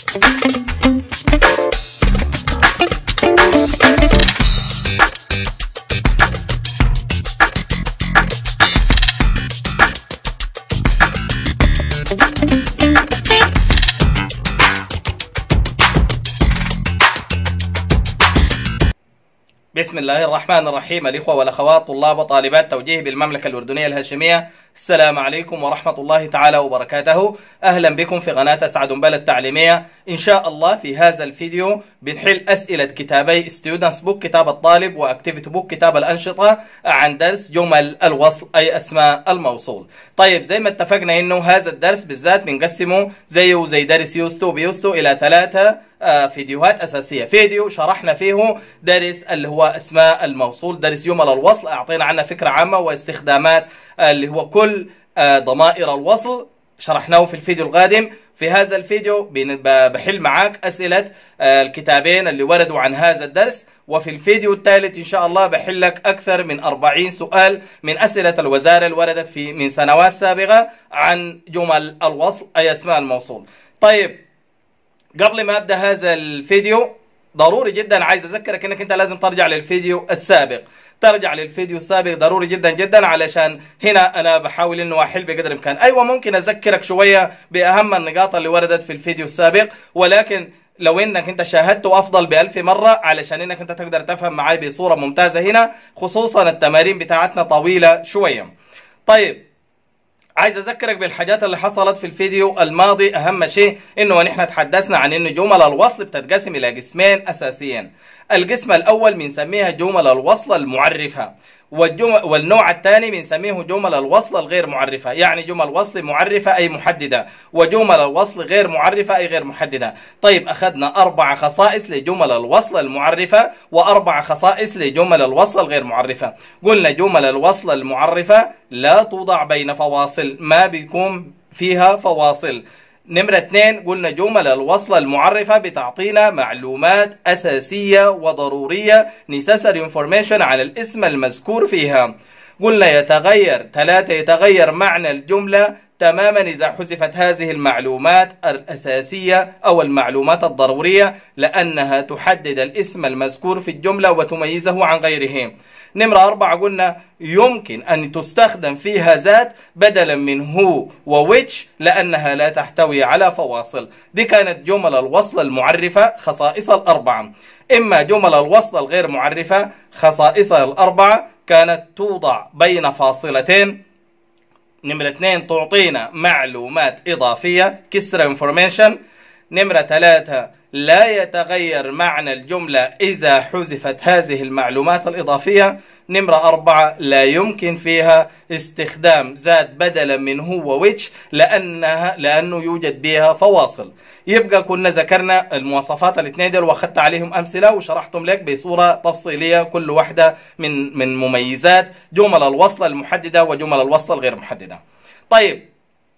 بسم الله الرحمن الرحيم. الإخوة والأخوات طلاب وطالبات توجيه بالمملكة الأردنية الهاشمية، السلام عليكم ورحمة الله تعالى وبركاته. أهلا بكم في قناة أسعد بلد التعليمية. إن شاء الله في هذا الفيديو بنحل أسئلة كتابي Students Book كتاب الطالب وأكتيفيتي بوك كتاب الأنشطة عن درس جمل الوصل أي أسماء الموصول. طيب زي ما اتفقنا إنه هذا الدرس بالذات بنقسمه زيه زي درس يوستو بيوستو إلى 3 فيديوهات أساسية. فيديو شرحنا فيه درس اللي هو أسماء الموصول، درس جمل الوصل أعطينا عنها فكرة عامة واستخدامات اللي هو كل ضمائر الوصل شرحناه في الفيديو القادم. في هذا الفيديو بحل معاك أسئلة الكتابين اللي وردوا عن هذا الدرس، وفي الفيديو الثالث إن شاء الله بحل لك أكثر من 40 سؤال من أسئلة الوزارة اللي وردت من سنوات سابقة عن جمل الوصل أي أسماء الموصول. طيب قبل ما أبدأ هذا الفيديو ضروري جدا عايز أذكرك إنك أنت لازم ترجع للفيديو السابق. ترجع للفيديو السابق ضروري جدا جدا، علشان هنا أنا بحاول إنه أحل بقدر الإمكان. أيوة ممكن أذكرك شوية بأهم النقاط اللي وردت في الفيديو السابق، ولكن لو إنك أنت شاهدته أفضل ب1000 مرة علشان إنك أنت تقدر تفهم معي بصورة ممتازة هنا، خصوصا التمارين بتاعتنا طويلة شوية. طيب عايز اذكرك بالحاجات اللي حصلت في الفيديو الماضي. اهم شيء انه نحن تحدثنا عن انه جمل الوصل بتتقسم الى قسمين اساسيين. القسم الاول بنسميها جمل الوصل المعرفه، والنوع الثاني بنسميه جمل الوصل الغير معرفه، يعني جمل وصل معرفه اي محدده، وجمل الوصل غير معرفه اي غير محدده. طيب اخذنا 4 خصائص لجمل الوصل المعرفه و4 خصائص لجمل الوصل الغير معرفه. قلنا جمل الوصل المعرفه لا توضع بين فواصل، ما بيكون فيها فواصل. نمرة 2 قلنا جمل الوصل المعرفة بتعطينا معلومات أساسية وضرورية necessary information على الاسم المذكور فيها. قلنا 3 يتغير معنى الجملة تماما إذا حذفت هذه المعلومات الأساسية أو المعلومات الضرورية، لأنها تحدد الاسم المذكور في الجملة وتميزه عن غيره. نمرة 4 قلنا يمكن أن تستخدم فيها ذات بدلا من هو وويتش لأنها لا تحتوي على فواصل. دي كانت جمل الوصل المعرفة خصائصها ال4. إما جمل الوصل الغير معرفة خصائصها ال4 كانت توضع بين فاصلتين. نمرة 2 تعطينا معلومات إضافية كسر information. نمرة 3 لا يتغير معنى الجملة إذا حذفت هذه المعلومات الإضافية. نمرة 4 لا يمكن فيها استخدام ذات بدلا من هو ويتش لأنه يوجد بها فواصل. يبقى كنا ذكرنا المواصفات الاثنين دول واخدت عليهم أمثلة وشرحتم لك بصورة تفصيلية كل واحدة من مميزات جمل الوصل المحددة وجمل الوصل الغير محددة. طيب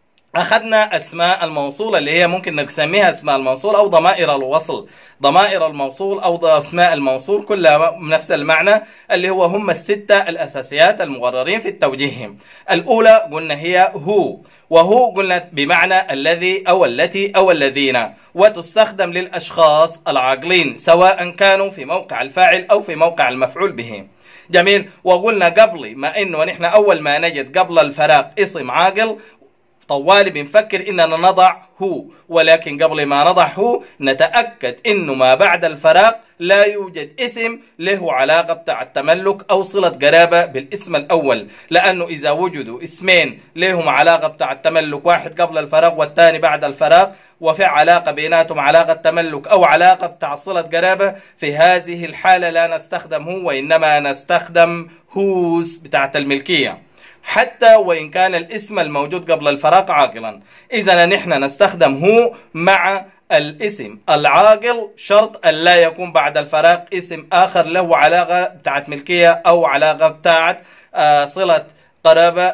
أخذنا أسماء الموصول اللي هي ممكن نسميها أسماء الموصول أو ضمائر الوصل. ضمائر الموصول أو أسماء الموصول كلها نفس المعنى، اللي هم ال6 الأساسيات المقررين في التوجيه. الأولى قلنا هي هو، وهو قلنا بمعنى الذي أو التي أو الذين، وتستخدم للأشخاص العاقلين سواء كانوا في موقع الفاعل أو في موقع المفعول به. جميل. وقلنا قبل ما إنه نحن أول ما نجد قبل الفراغ اسم عاقل طوالي بنفكر إننا نضع هو، ولكن قبل ما نضع هو نتأكد إنه ما بعد الفراغ لا يوجد اسم له علاقة بتاع التملك أو صلة قرابة بالاسم الأول، لأنه إذا وجدوا اسمين لهم علاقة بتاع التملك، واحد قبل الفراغ والثاني بعد الفراغ، وفي علاقة بيناتهم علاقة تملك أو علاقة بتاع صلة قرابة، في هذه الحالة لا نستخدم هو وإنما نستخدم هوز بتاعت الملكية، حتى وإن كان الاسم الموجود قبل الفراغ عاقلا. إذا نحن نستخدم هو مع الاسم العاقل، شرط أن لا يكون بعد الفراغ اسم آخر له علاقة بتاعت ملكية أو علاقة بتاعت صلة قرابة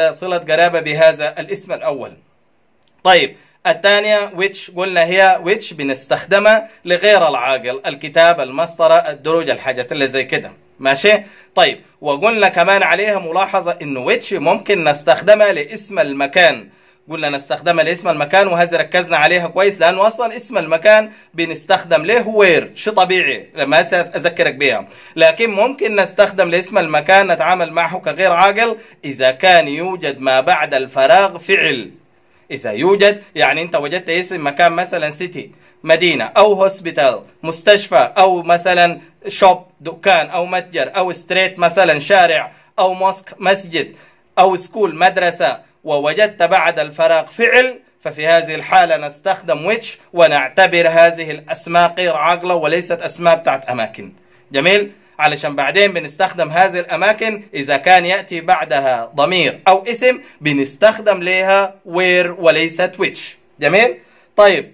بهذا الاسم الأول. طيب الثانية which قلنا هي which بنستخدمها لغير العاقل، الكتاب، المسطرة، الدروج، الحاجات اللي زي كده. ماشي. طيب وقلنا كمان عليها ملاحظة انه which ممكن نستخدمها لاسم المكان. قلنا نستخدمها لاسم المكان، وهذه ركزنا عليها كويس لأنه أصلا اسم المكان بنستخدم له وير، شيء طبيعي لما أذكرك بها. لكن ممكن نستخدم لاسم المكان نتعامل معه كغير عاقل إذا كان يوجد ما بعد الفراغ فعل. إذا يوجد يعني أنت وجدت اسم مكان مثلا سيتي مدينة، أو هوسبيتال مستشفى، أو مثلا شوب دكان، أو متجر، أو ستريت مثلا شارع، أو موسك مسجد، أو سكول مدرسة، ووجدت بعد الفراغ فعل، ففي هذه الحالة نستخدم which ونعتبر هذه الأسماء غير عاقلة وليست أسماء بتاعت أماكن. جميل؟ علشان بعدين بنستخدم هذه الأماكن إذا كان يأتي بعدها ضمير أو اسم بنستخدم لها where وليست which. جميل؟ طيب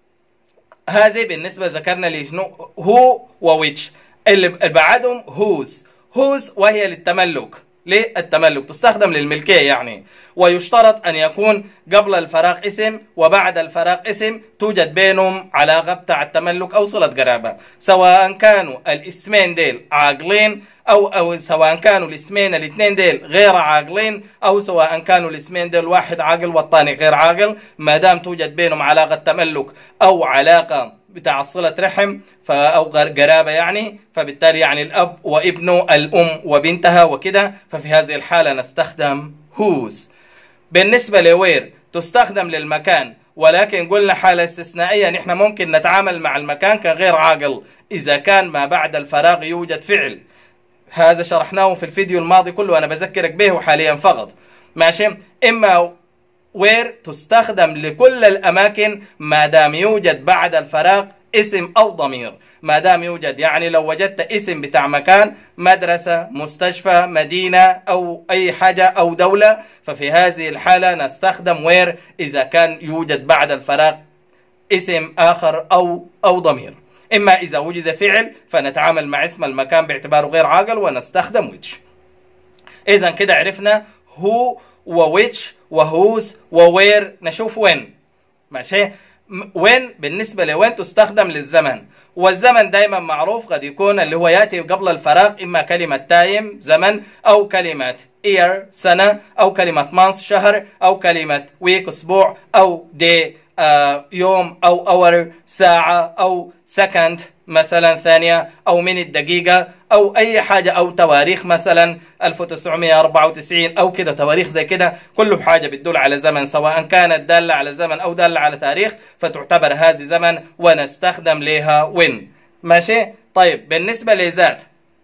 هذه بالنسبة ذكرنا لشنو هو وويتش. اللي بعدهم whose وهي للتملك. للتملك تستخدم للملكية يعني، ويشترط أن يكون قبل الفراغ اسم وبعد الفراغ اسم توجد بينهم علاقة بتاع التملك أو صلة قرابة، سواء كانوا الاسمين ديل عاقلين أو سواء كانوا الاسمين الاثنين ديل غير عاقلين، أو سواء كانوا الاسمين ديل واحد عاقل والثاني غير عاقل، ما دام توجد بينهم علاقة تملك أو علاقة بتاع صلة رحم أو قرابة يعني، فبالتالي يعني الأب وابنه، الأم وبنتها وكده، ففي هذه الحالة نستخدم whose. بالنسبة لوير تستخدم للمكان، ولكن قلنا حالة استثنائية نحن ممكن نتعامل مع المكان كغير عاقل إذا كان ما بعد الفراغ يوجد فعل. هذا شرحناه في الفيديو الماضي كله وأنا بذكرك به حاليا فقط. ماشي؟ إما where تستخدم لكل الأماكن ما دام يوجد بعد الفراغ اسم أو ضمير. ما دام يوجد يعني لو وجدت اسم بتاع مكان مدرسة مستشفى مدينة أو أي حاجة أو دولة، ففي هذه الحالة نستخدم where إذا كان يوجد بعد الفراغ اسم آخر أو ضمير. إما إذا وجد فعل فنتعامل مع اسم المكان باعتباره غير عاقل ونستخدم which. إذا كده عرفنا who وwhich وwhose وwhere. نشوف when. ماشي؟ when بالنسبة لوين تستخدم للزمن، والزمن دايما معروف قد يكون اللي هو يأتي قبل الفراغ إما كلمة time زمن، أو كلمة year سنة، أو كلمة month شهر، أو كلمة week أسبوع، أو day يوم، أو hour ساعة، أو second مثلا ثانية، أو minute دقيقة، أو أي حاجة، أو تواريخ مثلا 1994 أو كده تواريخ زي كده، كل حاجة بتدل على زمن سواء كانت دالة على زمن أو دالة على تاريخ فتعتبر هذه زمن ونستخدم لها when. ماشي؟ طيب بالنسبة لذات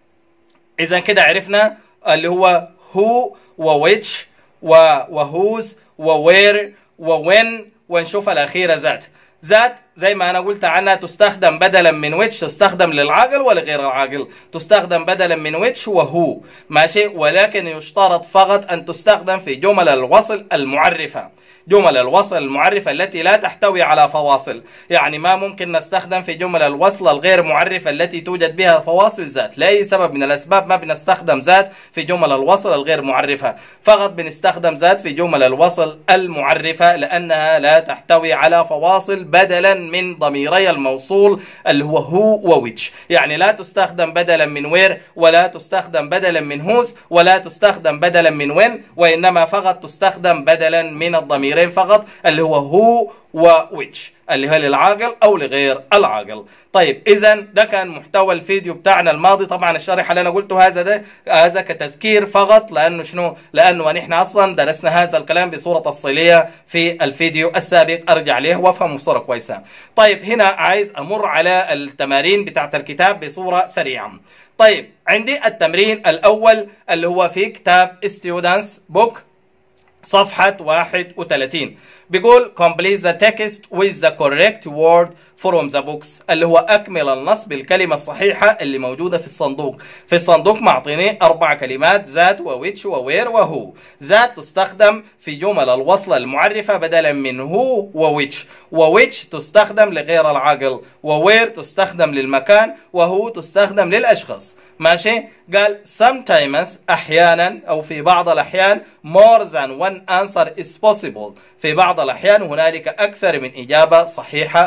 إذا كده عرفنا اللي هو who وwhich وwhose وwhere وwhen، ونشوف الأخيرة ذات زي ما أنا قلت عنها تستخدم بدلا من which، تستخدم للعاقل ولغير العاقل، تستخدم بدلا من which وهو. ماشي؟ ولكن يشترط فقط أن تستخدم في جمل الوصل المعرفة. جمل الوصل المعرفة التي لا تحتوي على فواصل، يعني ما ممكن نستخدم في جمل الوصل الغير معرفة التي توجد بها فواصل ذات، لأي سبب من الأسباب ما بنستخدم ذات في جمل الوصل الغير معرفة، فقط بنستخدم ذات في جمل الوصل المعرفة لأنها لا تحتوي على فواصل بدلا من ضميري الموصول اللي هو وwhich. يعني لا تستخدم بدلا من where، ولا تستخدم بدلا من whose، ولا تستخدم بدلا من when، وإنما فقط تستخدم بدلا من الضمير فقط اللي هو وwhich اللي هو للعاقل أو لغير العاقل. طيب إذا ده كان محتوى الفيديو بتاعنا الماضي. طبعا الشرح اللي أنا قلته هذا كتذكير فقط، لأنه شنو؟ لأنه نحن أصلا درسنا هذا الكلام بصورة تفصيلية في الفيديو السابق، أرجع له وأفهم بصورة كويسة. طيب هنا عايز أمر على التمارين بتاعت الكتاب بصورة سريعة. طيب عندي التمرين الأول اللي هو في كتاب Students Book صفحة 31 بيقول complete the text with the correct word from the books، اللي هو أكمل النص بالكلمة الصحيحة اللي موجودة في الصندوق. في الصندوق معطيني 4 كلمات ذات وwhich وwhere وهو. ذات تستخدم في جمل الوصل المعرفة بدلا من هو وwhich، وwhich تستخدم لغير العاقل، وwhere تستخدم للمكان، وهو تستخدم للأشخاص. ماشي؟ قال sometimes أحيانا أو في بعض الأحيان more than one answer is possible، في بعض الأحيان هنالك أكثر من إجابة صحيحة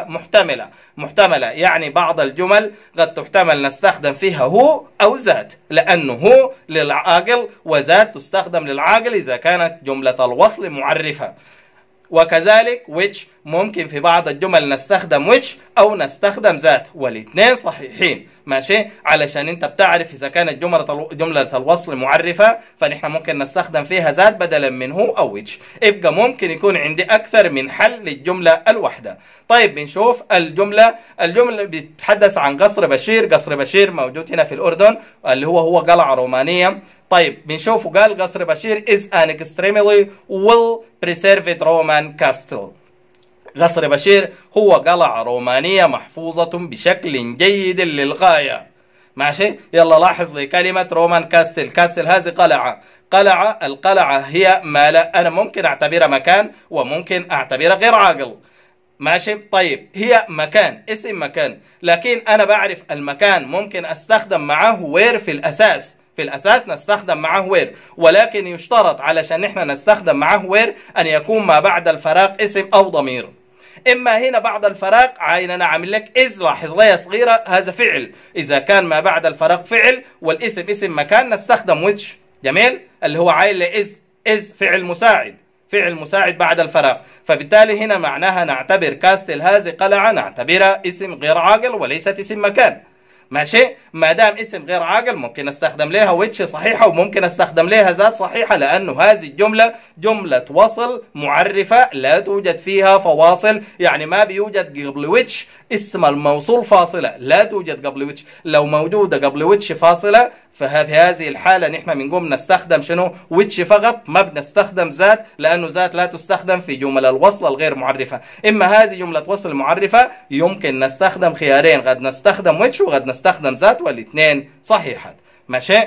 محتملة يعني بعض الجمل قد تحتمل نستخدم فيها هو أو ذات، لأنه هو للعاقل وذات تستخدم للعاقل إذا كانت جملة الوصل معرفة. وكذلك which ممكن في بعض الجمل نستخدم which أو نستخدم ذات، والاثنين صحيحين. ماشي، علشان انت بتعرف إذا كانت جملة الوصل معرفة فنحن ممكن نستخدم فيها ذات بدلا من هو أو which. يبقى ممكن يكون عندي أكثر من حل للجملة الواحدة. طيب بنشوف الجملة بتتحدث عن قصر بشير. قصر بشير موجود هنا في الأردن اللي هو قلعة رومانية. طيب بنشوفه قال قصر بشير is an extremely well preserved Roman castle. قصر بشير هو قلعة رومانية محفوظة بشكل جيد للغاية. ماشي، يلا لاحظ لي كلمة رومان كاستل. كاستل هذه قلعة. القلعة هي ما لا أنا ممكن أعتبرها مكان وممكن أعتبرها غير عاقل. ماشي، طيب هي مكان، اسم مكان، لكن أنا بعرف المكان ممكن أستخدم معه وير في الأساس نستخدم معه وير، ولكن يشترط علشان نحن نستخدم معه وير أن يكون ما بعد الفراغ اسم أو ضمير. إما هنا بعد الفراغ أنا عامل لك إذ، لاحظ لي صغيرة هذا فعل، إذا كان ما بعد الفراغ فعل والاسم اسم مكان نستخدم which. جميل، اللي هو عايل لي إذ فعل مساعد بعد الفراغ. فبالتالي هنا معناها نعتبر كاستل هذه قلعة نعتبرها اسم غير عاقل وليست اسم مكان. ماشي، ما دام اسم غير عاقل ممكن استخدم لها ويتش صحيحة وممكن استخدم لها ذات صحيحة، لأنه هذه الجملة جملة وصل معرفة لا توجد فيها فواصل، يعني ما بيوجد قبل ويتش اسم الموصول فاصلة، لا توجد قبل ويتش. لو موجودة قبل ويتش فاصلة ففي هذه الحالة نحن بنقوم نستخدم شنو؟ ويتش فقط، ما بنستخدم ذات، لأنه ذات لا تستخدم في جمل الوصل الغير معرفة. إما هذه جملة وصل معرفة يمكن نستخدم خيارين، قد نستخدم ويتش وقد نستخدم ذات، والاثنين صحيحات. ماشي،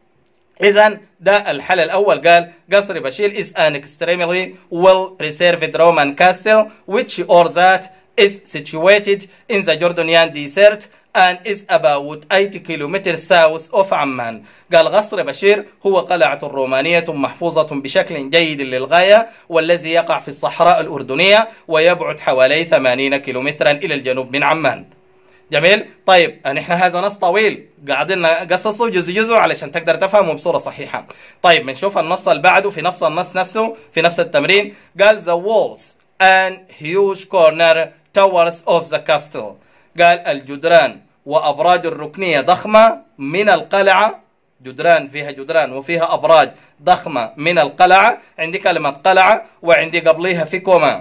إذا ده الحل الأول. قال قصر بشير is an extremely well preserved Roman castle which or that is situated in the Jordanian desert and is about 80 kilometers south of عمان. قال قصر بشير هو قلعة رومانية محفوظة بشكل جيد للغاية، والذي يقع في الصحراء الأردنية ويبعد حوالي 80 كيلومترا إلى الجنوب من عمان. جميل، طيب نحن هذا نص طويل قاعدين نقصصه جزء علشان تقدر تفهمه بصورة صحيحة. طيب بنشوف النص اللي بعده في نفس النص نفسه في نفس التمرين. قال the walls and huge corner towers of the castle. قال الجدران وأبراج الركنية ضخمة من القلعة. جدران فيها جدران وفيها أبراج ضخمة من القلعة. عندي كلمة قلعة وعندي قبليها في كوما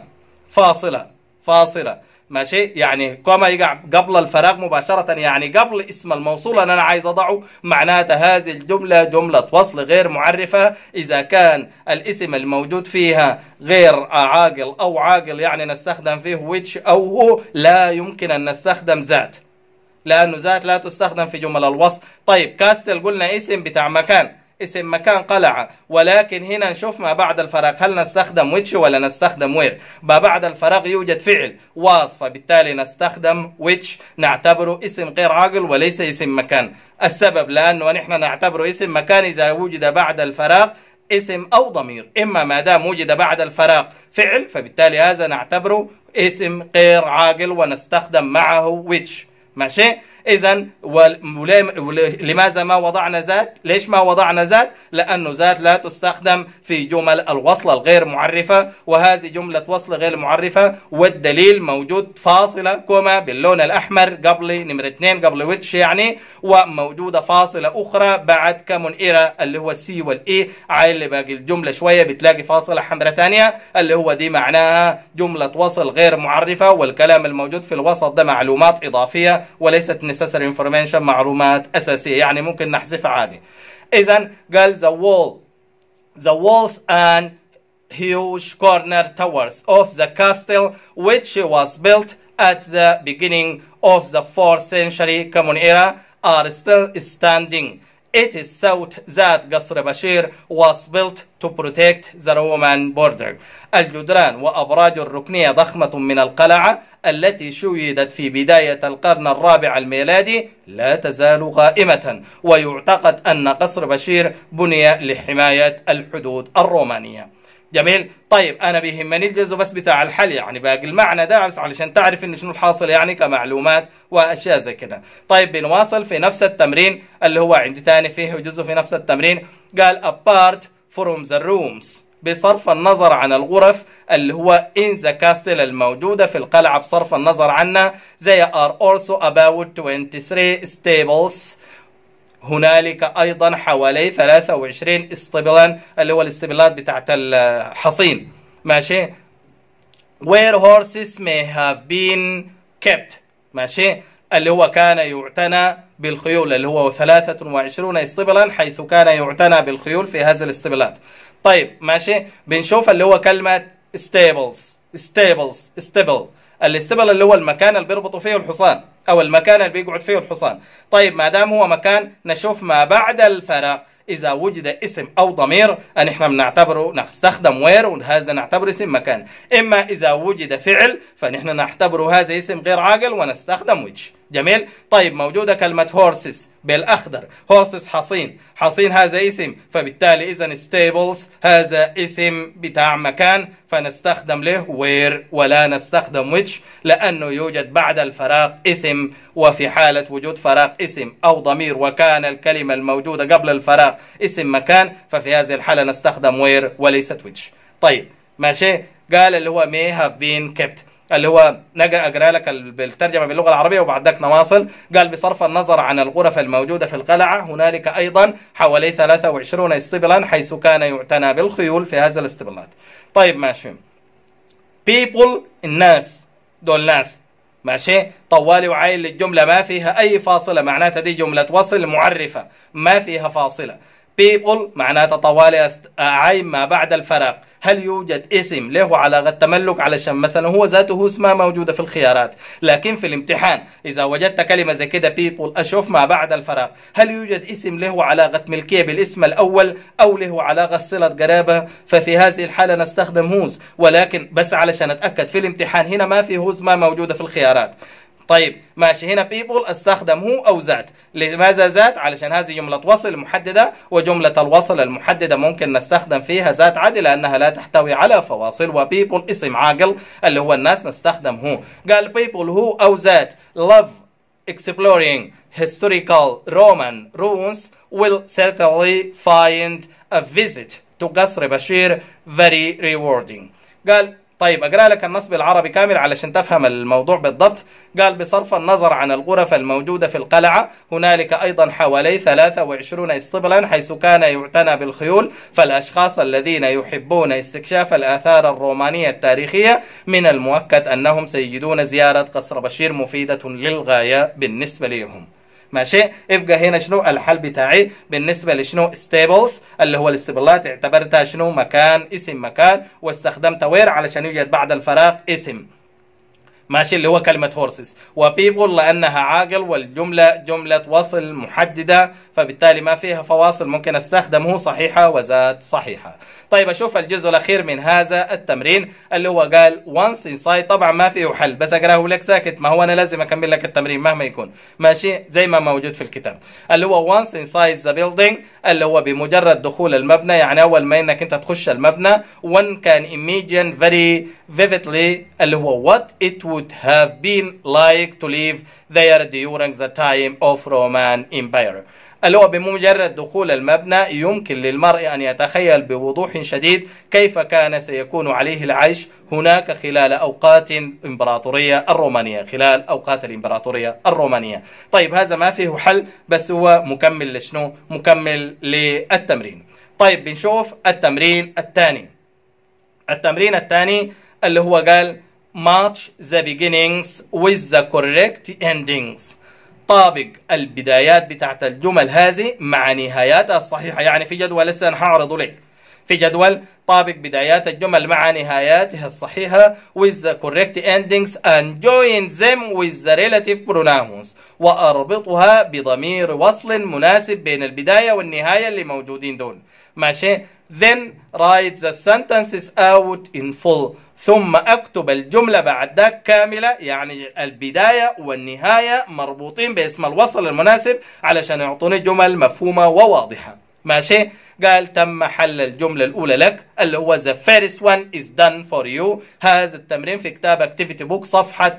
فاصلة. ماشي، يعني كوما يقع قبل الفراغ مباشرة، يعني قبل اسم الموصول أنا عايز أضعه. معناتها هذه الجملة جملة وصل غير معرفة إذا كان الاسم الموجود فيها غير عاقل أو عاقل، يعني نستخدم فيه which أو هو، لا يمكن أن نستخدم ذات، لأنه ذات لا تستخدم في جمل الوصل. طيب كاستل قلنا اسم بتاع مكان، اسم مكان قلعة، ولكن هنا نشوف ما بعد الفراغ هل نستخدم which ولا نستخدم where. ما بعد الفراغ يوجد فعل واصف، فبالتالي نستخدم which، نعتبره اسم غير عاقل وليس اسم مكان. السبب لأنه نحن نعتبره اسم مكان إذا وجد بعد الفراغ اسم أو ضمير. إما ما دام وجد بعد الفراغ فعل فبالتالي هذا نعتبره اسم غير عاقل ونستخدم معه which. ماشي، إذا لماذا ما وضعنا ذات؟ ليش ما وضعنا ذات؟ لأنه ذات لا تستخدم في جمل الوصل الغير معرفة، وهذه جملة وصل غير معرفة، والدليل موجود فاصلة كوما باللون الأحمر قبل نمرة 2 قبل ويتش يعني، وموجودة فاصلة أخرى بعد كمون إيرا اللي هو السي والإي. عايل اللي باقي الجملة شوية بتلاقي فاصلة حمراء ثانية اللي هو دي معناها جملة وصل غير معرفة، والكلام الموجود في الوسط ده معلومات إضافية وليست necessary information، معلومات أساسية، يعني ممكن نحذفها عادي. إذن قال the walls and huge corner towers of the castle which was built at the beginning of the 4th century Common Era are still standing. It is thought that قصر بشير was built to protect the Roman border. الجدران وأبراج الركنية ضخمة من القلعة التي شيدت في بداية القرن الرابع الميلادي لا تزال قائمة، ويعتقد أن قصر بشير بني لحماية الحدود الرومانية. جميل، طيب أنا بيهمني الجزء بس بتاع الحل، يعني باقي المعنى ده بس علشان تعرف إن شنو الحاصل يعني كمعلومات وأشياء زي كده. طيب بنواصل في نفس التمرين اللي هو عندي تاني فيه جزء في نفس التمرين. قال apart from the rooms. بصرف النظر عن الغرف اللي هو in the castle الموجودة في القلعة بصرف النظر عنها. There are also about 23 stables. هنالك أيضا حوالي 23 اسطبلا اللي هو الاستبلات بتاعت الحصين. ماشي. where horses may have been kept. ماشي. اللي هو كان يعتنى بالخيول اللي هو 23 اسطبلا حيث كان يعتنى بالخيول في هذه الاستبلات. طيب ماشي. بنشوف اللي هو كلمة stable. الاستبل اللي هو المكان اللي بيربطوا فيه الحصان او المكان اللي بيقعد فيه الحصان. طيب ما دام هو مكان نشوف ما بعد الفراغ إذا وجد اسم أو ضمير أن إحنا بنعتبره نستخدم وير وهذا نعتبره اسم مكان. إما إذا وجد فعل فنحن نعتبره هذا اسم غير عاقل ونستخدم which. جميل. طيب موجودة كلمة horses بالأخضر. horses حصين. حصين هذا اسم فبالتالي إذن stables هذا اسم بتاع مكان فنستخدم له where ولا نستخدم which لأنه يوجد بعد الفراغ اسم وفي حالة وجود فراغ اسم أو ضمير وكان الكلمة الموجودة قبل الفراغ اسم مكان ففي هذه الحالة نستخدم where وليست which. طيب ماشي. قال اللي هو may have been kept اللي هو أقرأ لك بالترجمة باللغة العربية وبعد ذاك نواصل. قال بصرف النظر عن الغرف الموجودة في القلعة هنالك أيضا حوالي 23 اسطبلا حيث كان يعتنى بالخيول في هذه الاستبلات. طيب ماشي. people الناس دول ناس. ماشي. طوالي وعايل للجملة ما فيها أي فاصلة معناتها دي جملة وصل معرفة ما فيها فاصلة. people معناتها طوالي عايم ما بعد الفراغ. هل يوجد اسم له علاقة تملك علشان مثلا هو ذاته اسمها موجودة في الخيارات لكن في الامتحان إذا وجدت كلمة زي كده people أشوف ما بعد الفراغ هل يوجد اسم له علاقة ملكية بالاسم الأول أو له علاقة صلة قرابة ففي هذه الحالة نستخدم هوز ولكن بس علشان أتأكد في الامتحان هنا ما في هوز ما موجودة في الخيارات. طيب ماشي. هنا people استخدم هو أو ذات. لماذا ذات؟ علشان هذه جملة وصل محددة وجملة الوصل المحددة ممكن نستخدم فيها ذات عادي لأنها لا تحتوي على فواصل وبيبل اسم عاقل اللي هو الناس نستخدم هو. قال people هو أو ذات love exploring historical Roman ruins will certainly find a visit to قصر بشير very rewarding. قال طيب أقرأ لك النص بالعربي كامل علشان تفهم الموضوع بالضبط. قال بصرف النظر عن الغرف الموجودة في القلعة هنالك أيضا حوالي 23 اسطبلا حيث كان يعتنى بالخيول فالأشخاص الذين يحبون استكشاف الآثار الرومانية التاريخية من المؤكد أنهم سيجدون زيارة قصر بشير مفيدة للغاية بالنسبة لهم. ماشي. يبقى هنا شنو الحل بتاعي بالنسبة لشنو stables اللي هو الاستبلات اعتبرتها شنو مكان اسم مكان واستخدمت وير علشان يوجد بعد الفراغ اسم. ماشي. اللي هو كلمة horses وبيبل لأنها عاقل والجملة جملة وصل محددة فبالتالي ما فيها فواصل ممكن استخدمه صحيحة وذات صحيحة. طيب أشوف الجزء الأخير من هذا التمرين اللي هو قال once inside. طبعا ما فيه حل بس أقرأه لك ساكت ما هو أنا لازم أكمل لك التمرين مهما يكون. ماشي زي ما موجود في الكتاب اللي هو once inside the building اللي هو بمجرد دخول المبنى يعني أول ما إنك أنت تخش المبنى one can imagine very vividly اللي هو what it would have been like to live there during the time of Roman Empire. اللي هو بمجرد دخول المبنى يمكن للمرء أن يتخيل بوضوح شديد كيف كان سيكون عليه العيش هناك خلال أوقات الإمبراطورية الرومانية خلال أوقات الإمبراطورية الرومانية. طيب هذا ما فيه حل بس هو مكمل لشنو؟ مكمل للتمرين. طيب بنشوف التمرين الثاني. التمرين الثاني اللي هو قال match the beginnings with the correct endings. طابق البدايات بتاعت الجمل هذه مع نهاياتها الصحيحة. يعني في جدول لسه أنا هعرضه لك في جدول طابق بدايات الجمل مع نهاياتها الصحيحة with the correct endings and join them with the relative pronouns وأربطها بضمير وصل مناسب بين البداية والنهاية اللي موجودين دول. ماشي. then write the sentences out in full ثم اكتب الجملة بعد ذاك كاملة يعني البداية والنهاية مربوطين باسم الوصل المناسب علشان يعطوني جمل مفهومة وواضحة. ماشي. قال تم حل الجملة الأولى لك اللي هو the first one is done for you. هذا التمرين في كتاب اكتيفيتي بوك صفحة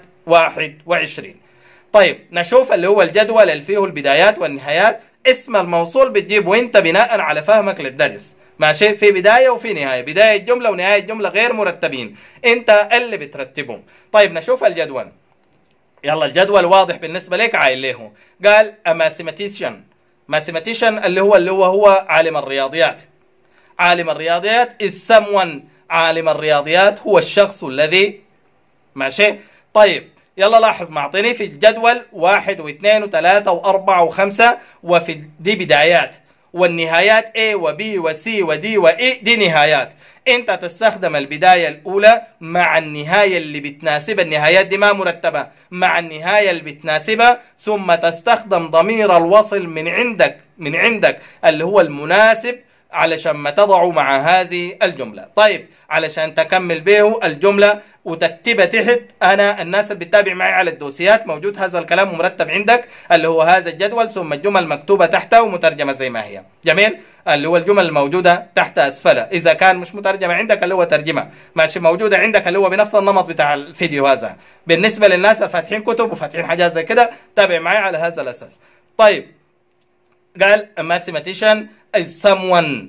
21. طيب نشوف اللي هو الجدول اللي فيه البدايات والنهايات. اسم الموصول بتجيبه انت بناء على فهمك للدرس. ماشي، في بداية وفي نهاية، بداية جملة ونهاية جملة غير مرتبين، انت اللي بترتبهم. طيب نشوف الجدول. يلا الجدول واضح بالنسبة لك، عايل له. قال a mathematician. mathematician اللي هو عالم الرياضيات. عالم الرياضيات is someone. عالم الرياضيات هو الشخص الذي. ماشي. طيب يلا لاحظ، معطيني في الجدول 1 و2 و3 و4 و5، وفي دي بدايات، والنهايات A و B و C و D و E دي نهايات. انت تستخدم البداية الأولى مع النهاية اللي بتناسبها، النهايات دي ما مرتبة، مع النهاية اللي بتناسبها، ثم تستخدم ضمير الوصل من عندك اللي هو المناسب علشان ما تضعه مع هذه الجملة. طيب علشان تكمل به الجملة وتكتبها تحت، أنا الناس اللي بتتابع معي على الدوسيات موجود هذا الكلام ومرتب عندك اللي هو هذا الجدول، ثم الجمل مكتوبة تحته ومترجمة زي ما هي. جميل. اللي هو الجمل الموجودة تحت أسفلها، إذا كان مش مترجمة عندك اللي هو ترجمة ماشي موجودة عندك اللي هو بنفس النمط بتاع الفيديو هذا. بالنسبة للناس اللي فاتحين كتب وفاتحين حاجات زي كده، تابع معي على هذا الأساس. طيب قال a mathematician is someone.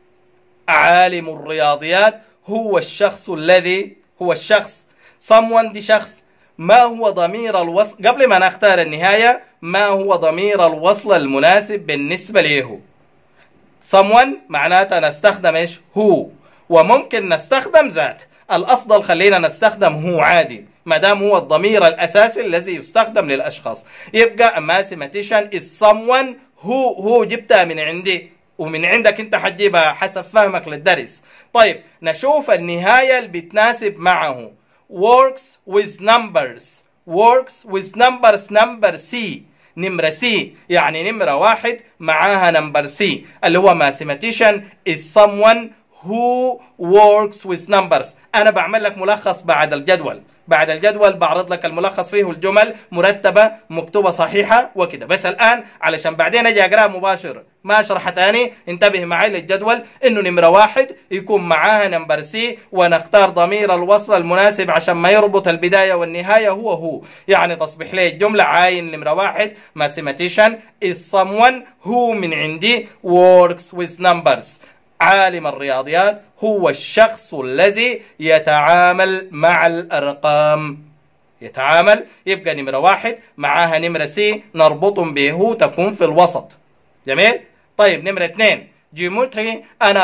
عالم الرياضيات هو الشخص الذي، هو الشخص. someone دي شخص. ما هو ضمير الوصل قبل ما نختار النهاية؟ ما هو ضمير الوصل المناسب بالنسبة له؟ someone معناتها نستخدم ايش؟ هو، وممكن نستخدم ذات. الأفضل خلينا نستخدم هو عادي ما دام هو الضمير الأساسي الذي يستخدم للأشخاص. يبقى mathematician is someone هو جبتها من عندي ومن عندك انت حتجيبها حسب فهمك للدرس. طيب نشوف النهاية اللي بتناسب معه. works with numbers. works with numbers. number C. نمرة C يعني نمرة 1 معاها نمبر C اللي هو mathematician is someone who works with numbers. أنا بعمل لك ملخص بعد الجدول. بعد الجدول بعرض لك الملخص فيه الجمل مرتبة مكتوبة صحيحة وكده. بس الآن علشان بعدين أجي أقرأ مباشر ما أشرح تاني، انتبه معي للجدول إنه نمرة 1 يكون معاها نمبر سي، ونختار ضمير الوصل المناسب عشان ما يربط البداية والنهاية هو. يعني تصبح لي الجملة عاين نمرة 1 mathematician is someone who من عندي works with numbers. عالم الرياضيات هو الشخص الذي يتعامل مع الأرقام. يتعامل، يبقى نمرة 1 معاها نمرة سي نربطهم به تكون في الوسط. جميل. طيب نمرة 2 geometry and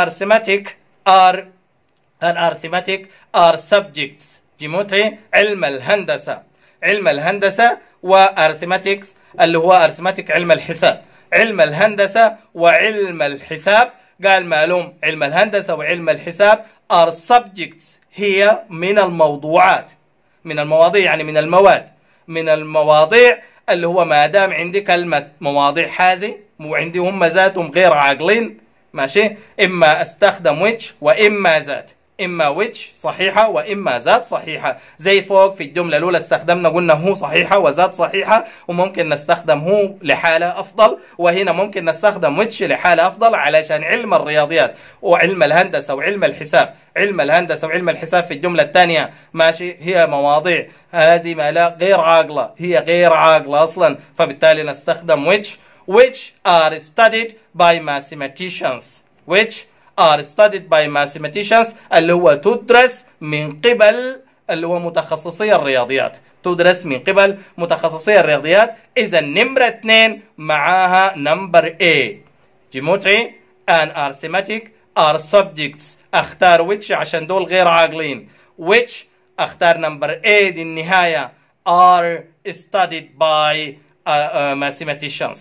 arithmetic are subjects. geometry علم الهندسة. علم الهندسة وarithmetics اللي هو arithmetic علم الحساب. علم الهندسة وعلم الحساب قال معلوم علم الهندسة وعلم الحساب are subjects هي من الموضوعات. من المواضيع يعني من المواد. من المواضيع اللي هو ما دام عندي كلمة مواضيع هذه وعندي هم ذاتهم غير عاقلين ماشي، إما استخدم which وإما ذات. إما which صحيحة وإما ذات صحيحة. زي فوق في الجملة الأولى استخدمنا قلنا هو صحيحة وذات صحيحة، وممكن نستخدم هو لحالة أفضل، وهنا ممكن نستخدم which لحالة أفضل علشان علم الرياضيات وعلم الهندسة وعلم الحساب. علم الهندسة وعلم الحساب في الجملة الثانية ماشي هي مواضيع هذه ما لا غير عاقلة، هي غير عاقلة أصلا، فبالتالي نستخدم which are studied by mathematicians. which are studied by mathematicians اللي هو تدرس من قبل اللي هو متخصصي الرياضيات. تدرس من قبل متخصصي الرياضيات. إذا نمرة 2 معاها نمبر A. geometry and arithmetic are subjects. اختار which عشان دول غير عاقلين. which اختار نمبر A دي النهاية are studied by mathematicians.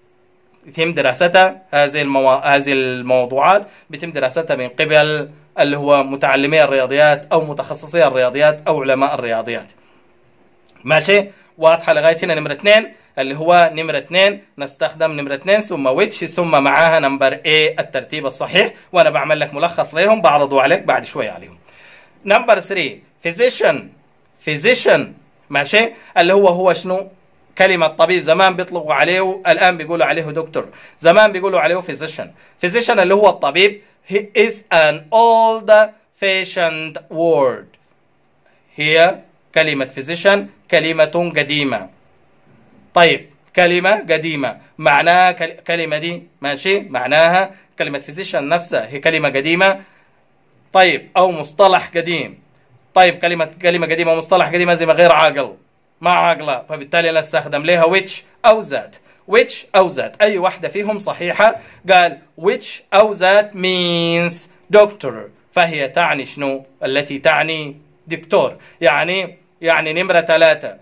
يتم دراستها هذه الموضوعات بيتم دراستها من قبل اللي هو متعلمي الرياضيات أو متخصصي الرياضيات أو علماء الرياضيات. ماشي واضحة لغاية هنا. نمرة 2 اللي هو نمرة 2 نستخدم نمرة 2 ثم which ثم معاها نمبر A الترتيب الصحيح، وأنا بعمل لك ملخص لهم بعرضه عليك بعد شوي عليهم. نمبر 3 physician ماشي اللي هو شنو؟ كلمة طبيب. زمان بيطلقوا عليه، الآن بيقولوا عليه دكتور، زمان بيقولوا عليه physician اللي هو الطبيب. he is an old fashioned word. هي كلمة physician كلمة قديمة. طيب كلمة قديمة، معناها كلمة دي ماشي، معناها كلمة physician نفسها هي كلمة قديمة. طيب أو مصطلح قديم. طيب كلمة قديمة ومصطلح قديم زي ما غير عاقل، ما عاقلة، فبالتالي أنا استخدم لها which أو ذات. which أو ذات أي واحدة فيهم صحيحة. قال which أو ذات means doctor، فهي تعني شنو؟ التي تعني دكتور. يعني نمرة 3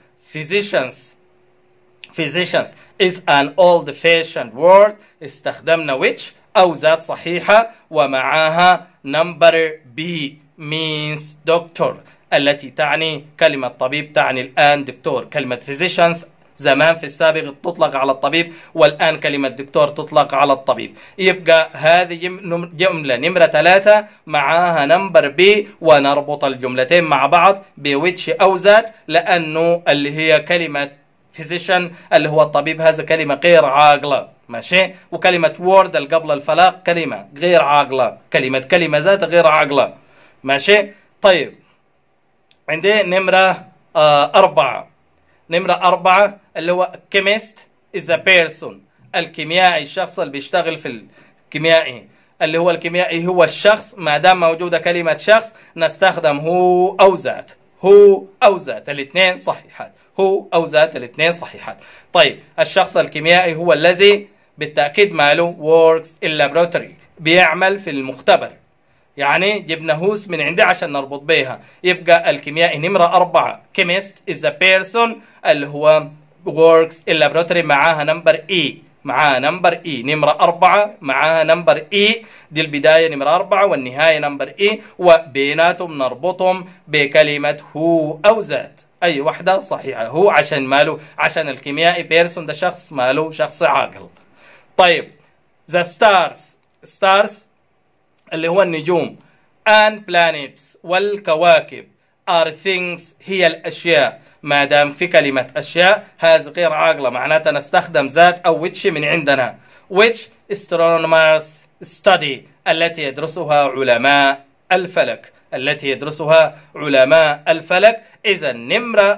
physicians is an old fashioned word، استخدمنا which أو ذات صحيحة ومعاها number B means doctor، التي تعني كلمة طبيب تعني الآن دكتور. كلمة physicians زمان في السابق تطلق على الطبيب، والآن كلمة دكتور تطلق على الطبيب. يبقى هذه جملة نمرة 3 معاها نمبر بي، ونربط الجملتين مع بعض بويتش أو ذات، لأنه اللي هي كلمة physician اللي هو الطبيب هذا كلمة غير عاقلة ماشي، وكلمة word اللي قبل الفلاق كلمة غير عاقلة، كلمة ذات غير عاقلة ماشي. طيب عندي نمرة 4. نمرة 4 اللي هو chemist is a person، الكيميائي الشخص اللي بيشتغل في الكيميائي، اللي هو الكيميائي هو الشخص. ما دام موجودة كلمة شخص نستخدم هو أو ذات. هو أو ذات الاثنين صحيحات، هو أو ذات الاثنين صحيحات. طيب الشخص الكيميائي هو الذي بالتأكيد ماله works in laboratory، بيعمل في المختبر. يعني جبنا هوس من عندي عشان نربط بيها. يبقى الكيميائي نمرة 4 chemist is a person اللي هو works in laboratory معاها نمبر E، معاها نمبر E. نمرة 4 معاها نمبر E، دي البداية نمرة 4 والنهاية نمبر E، وبيناتهم نربطهم بكلمة هو أو ذات. أي واحدة صحيحة. هو عشان ماله، عشان الكيميائي بيرسون ده شخص ماله شخص عاقل. طيب the stars اللي هو النجوم and planets والكواكب are things هي الأشياء. ما دام في كلمة أشياء هذه غير عاقلة، معناتها نستخدم ذات أو which من عندنا. which astronomers study التي يدرسها علماء الفلك، التي يدرسها علماء الفلك. إذا نمرة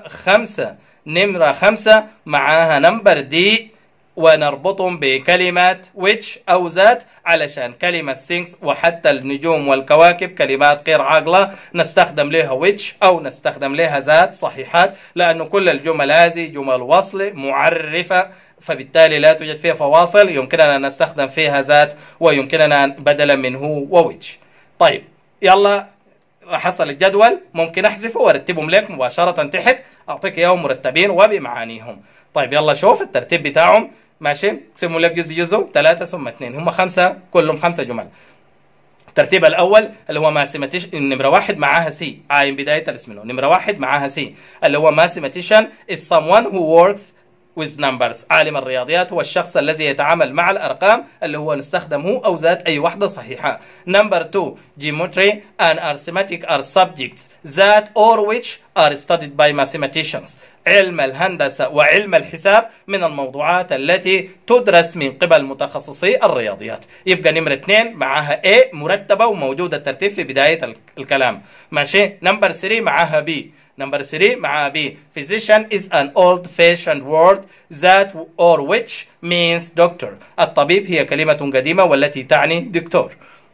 5 معاها نمبر دي، ونربطهم بكلمة which أو ذات علشان كلمة things وحتى النجوم والكواكب كلمات غير عاقلة نستخدم لها which أو نستخدم لها ذات صحيحات، لأنه كل الجمل هذه جمل وصل معرفة، فبالتالي لا توجد فيها فواصل، يمكننا أن نستخدم فيها ذات ويمكننا بدلا من هو وwhich. طيب يلا حصل الجدول، ممكن أحذفه وأرتبهم لك مباشرة تحت، أعطيك إياهم مرتبين وبمعانيهم. طيب يلا شوف الترتيب بتاعهم ماشي. اقسموا لك جزء 3 ثم 2، هم 5 كلهم 5 جمل. الترتيب الأول اللي هو mathematician، نمرة 1 معاها سي، عاين بداية الاسم له. نمرة 1 معاها سي اللي هو mathematician is someone who works with numbers، عالم الرياضيات هو الشخص الذي يتعامل مع الأرقام، اللي هو نستخدم هو أو ذات أي واحدة صحيحة. نمبر 2 geometry and arithmetic are subjects that or which are studied by mathematicians، علم الهندسة وعلم الحساب من الموضوعات التي تدرس من قبل متخصصي الرياضيات. يبقى نمرة 2 معاها A مرتبة وموجودة الترتيب في بداية الكلام ماشي. نمبر 3 معاها B، نمبر 3 معاها B physician is an old fashioned word that or which means doctor، الطبيب هي كلمة قديمة والتي تعني دكتور.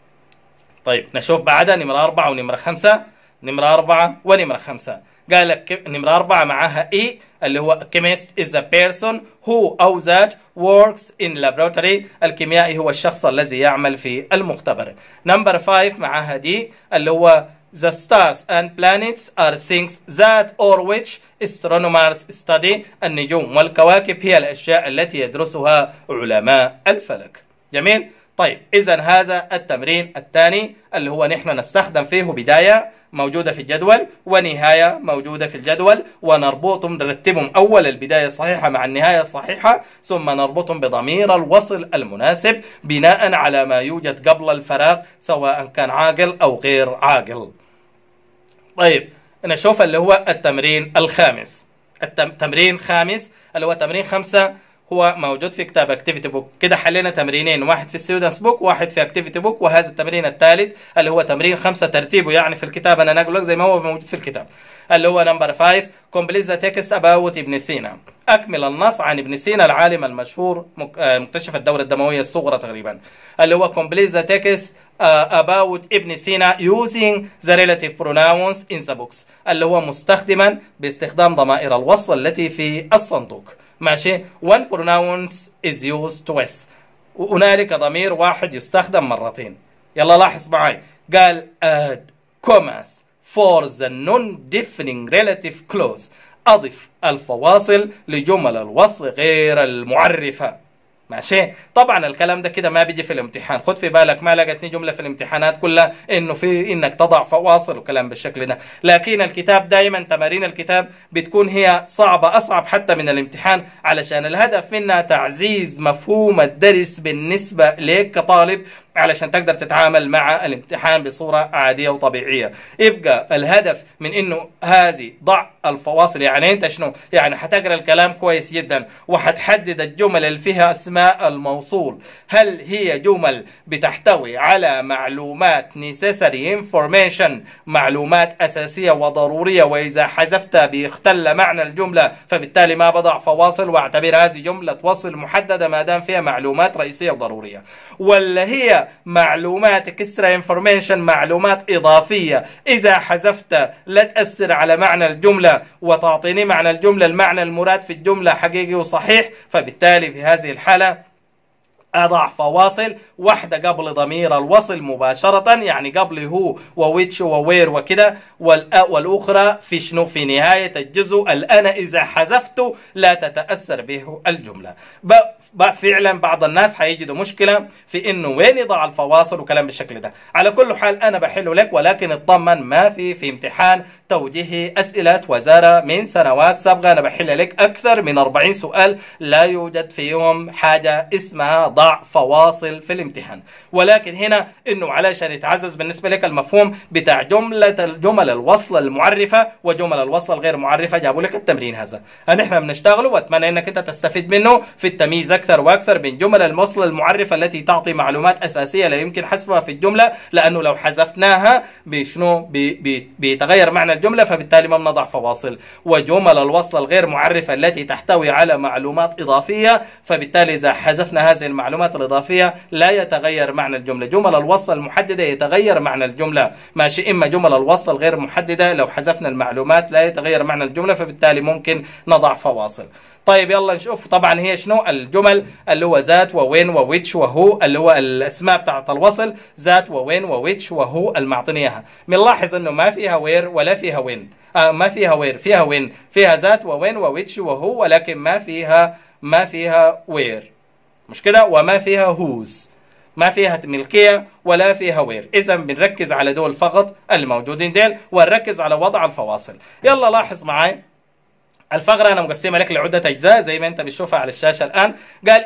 طيب نشوف بعدها نمرة 4 ونمرة 5، نمرة 4 ونمرة 5. قال لك نمرة 4 معاها E اللي هو chemist is a person who أو that works in laboratory، الكيميائي هو الشخص الذي يعمل في المختبر. نمبر 5 معاها D اللي هو the stars and planets are things that or which astronomers study، النجوم والكواكب هي الأشياء التي يدرسها علماء الفلك. جميل. طيب إذا هذا التمرين الثاني اللي هو نحن نستخدم فيه بداية موجودة في الجدول ونهاية موجودة في الجدول، ونربطهم نرتبهم أول البداية الصحيحة مع النهاية الصحيحة، ثم نربطهم بضمير الوصل المناسب بناء على ما يوجد قبل الفراغ سواء كان عاقل أو غير عاقل. طيب نشوف اللي هو التمرين الخامس. التمرين الخامس اللي هو تمرين 5 هو موجود في كتاب اكتيفيتي بوك. كده حلينا تمرينين، واحد في ستودنتس بوك وواحد في اكتيفيتي بوك، وهذا التمرين الثالث اللي هو تمرين 5 ترتيبه يعني في الكتاب انا نقول لك زي ما هو موجود في الكتاب، اللي هو نمبر 5 complete the text about ابن سينا. أكمل النص عن ابن سينا العالم المشهور مكتشف الدورة الدموية الصغرى تقريبا، اللي هو complete the text about ابن سينا using the relative pronouns in the books، اللي هو مستخدما باستخدام ضمائر الوصل التي في الصندوق. ماشي. one pronouns is used twice، وهنالك ضمير واحد يستخدم مرتين. يلا لاحظ معي، قال add commas for the non-defining relative clause، أضف الفواصل لجمل الوصل غير المعرفة. ماشي. طبعا الكلام ده كده ما بيجي في الامتحان، خد في بالك ما لقيتني جمله في الامتحانات كلها انه في انك تضع فواصل وكلام بالشكل ده، لكن الكتاب دائما تمارين الكتاب بتكون هي صعبه، اصعب حتى من الامتحان، علشان الهدف منها تعزيز مفهوم الدرس بالنسبه لك كطالب، علشان تقدر تتعامل مع الامتحان بصورة عادية وطبيعية. يبقى الهدف من انه هذه ضع الفواصل، يعني انت شنو؟ يعني حتقرأ الكلام كويس جدا وحتحدد الجمل اللي فيها اسماء الموصول، هل هي جمل بتحتوي على معلومات necessary information، معلومات اساسية وضرورية، واذا حذفتها بيختل معنى الجملة، فبالتالي ما بضع فواصل واعتبر هذه جملة وصل محددة ما دام فيها معلومات رئيسية وضرورية، ولا هي معلومات اكسترا انفورميشن، معلومات اضافيه اذا حذفت لا تاثر على معنى الجمله وتعطيني معنى الجمله المعنى المراد في الجمله حقيقي وصحيح، فبالتالي في هذه الحاله أضع فواصل، واحدة قبل ضمير الوصل مباشرة، يعني قبل هو وويتش ووير وكده، والأخرى في شنو؟ في نهاية الجزء الأنا إذا حذفته لا تتأثر به الجملة. فعلا بعض الناس حيجدوا مشكلة في إنه وين يضع الفواصل وكلام بالشكل ده. على كل حال أنا بحله لك، ولكن اطمن ما في امتحان توجيهي أسئلة وزارة من سنوات سابقة أنا بحل لك أكثر من 40 سؤال لا يوجد فيهم حاجة اسمها ضع فواصل في الامتحان، ولكن هنا انه علشان يتعزز بالنسبه لك المفهوم بتاع جمل الوصل المعرفه وجمل الوصل غير معرفه، جابوا لك التمرين هذا نحن بنشتغله، واتمنى انك انت تستفيد منه في التمييز اكثر واكثر بين جمل الوصل المعرفه التي تعطي معلومات اساسيه لا يمكن حذفها في الجمله، لانه لو حذفناها بشنو بيتغير معنى الجمله، فبالتالي ما بنضع فواصل، وجمل الوصل الغير معرفه التي تحتوي على معلومات اضافيه، فبالتالي اذا حذفنا هذه المعلومات الإضافية لا يتغير معنى الجملة. جمل الوصل المحددة يتغير معنى الجملة، ماشي. إما جمل الوصل غير محددة لو حذفنا المعلومات لا يتغير معنى الجملة، فبالتالي ممكن نضع فواصل. طيب يلا نشوف طبعا هي شنو الجمل اللي هو ذات ووين وويتش وهو، اللي هو الاسماء بتاعت الوصل ذات ووين وويتش وهو المعطينيها. بنلاحظ انه ما فيها وير ولا فيها وين، ما فيها وير، فيها وين، فيها ذات ووين وويتش وهو، ولكن ما فيها وير، مش كده؟ وما فيها هوز، ما فيها ملكية ولا فيها وير. إذا بنركز على دول فقط الموجودين ديل، ونركز على وضع الفواصل. يلا لاحظ معي الفقرة أنا مقسمة لك لعدة أجزاء زي ما أنت بتشوفها على الشاشة الآن. قال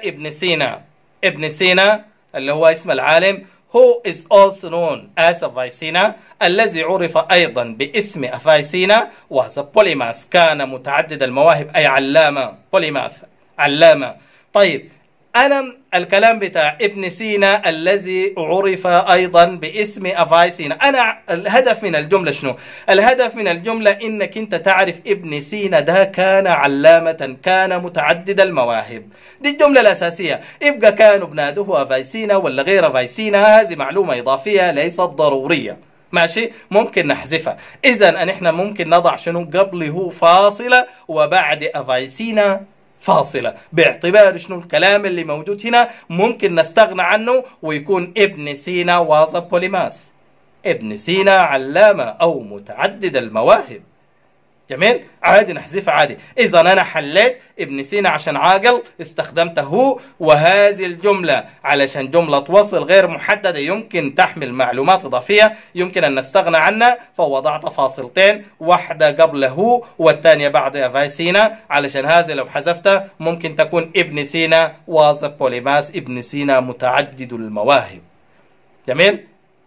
ابن سينا اللي هو اسم العالم، who is also known as Avicenna، الذي عرف أيضا باسم أفايسينا، was a polymath، كان متعدد المواهب أي علامة، polymath علامة. طيب أنا الكلام بتاع ابن سينا الذي عرف أيضا باسم أفايسينا، أنا الهدف من الجملة شنو؟ الهدف من الجملة إنك أنت تعرف ابن سينا ده كان علامة، كان متعدد المواهب، دي الجملة الأساسية. يبقى كان ابناده أفايسينا ولا غير أفايسينا، هذه معلومة إضافية ليست ضرورية، ماشي، ممكن نحذفها. إذا نحن ممكن نضع شنو؟ قبله فاصلة وبعد أفايسينا فاصلة، باعتبار شنو الكلام اللي موجود هنا ممكن نستغنى عنه ويكون ابن سينا واز بوليماس، ابن سينا علامة أو متعدد المواهب. جميل، عادي نحذفها عادي. إذا أنا حليت ابن سينا عشان عاقل استخدمته هو، وهذه الجملة علشان جملة وصل غير محددة يمكن تحمل معلومات إضافية يمكن أن نستغنى عنها، فوضعت فاصلتين، واحدة قبله والثانية بعد أفايسينا، علشان هذه لو حذفتها ممكن تكون ابن سينا واز بوليماس، ابن سينا متعدد المواهب. جميل.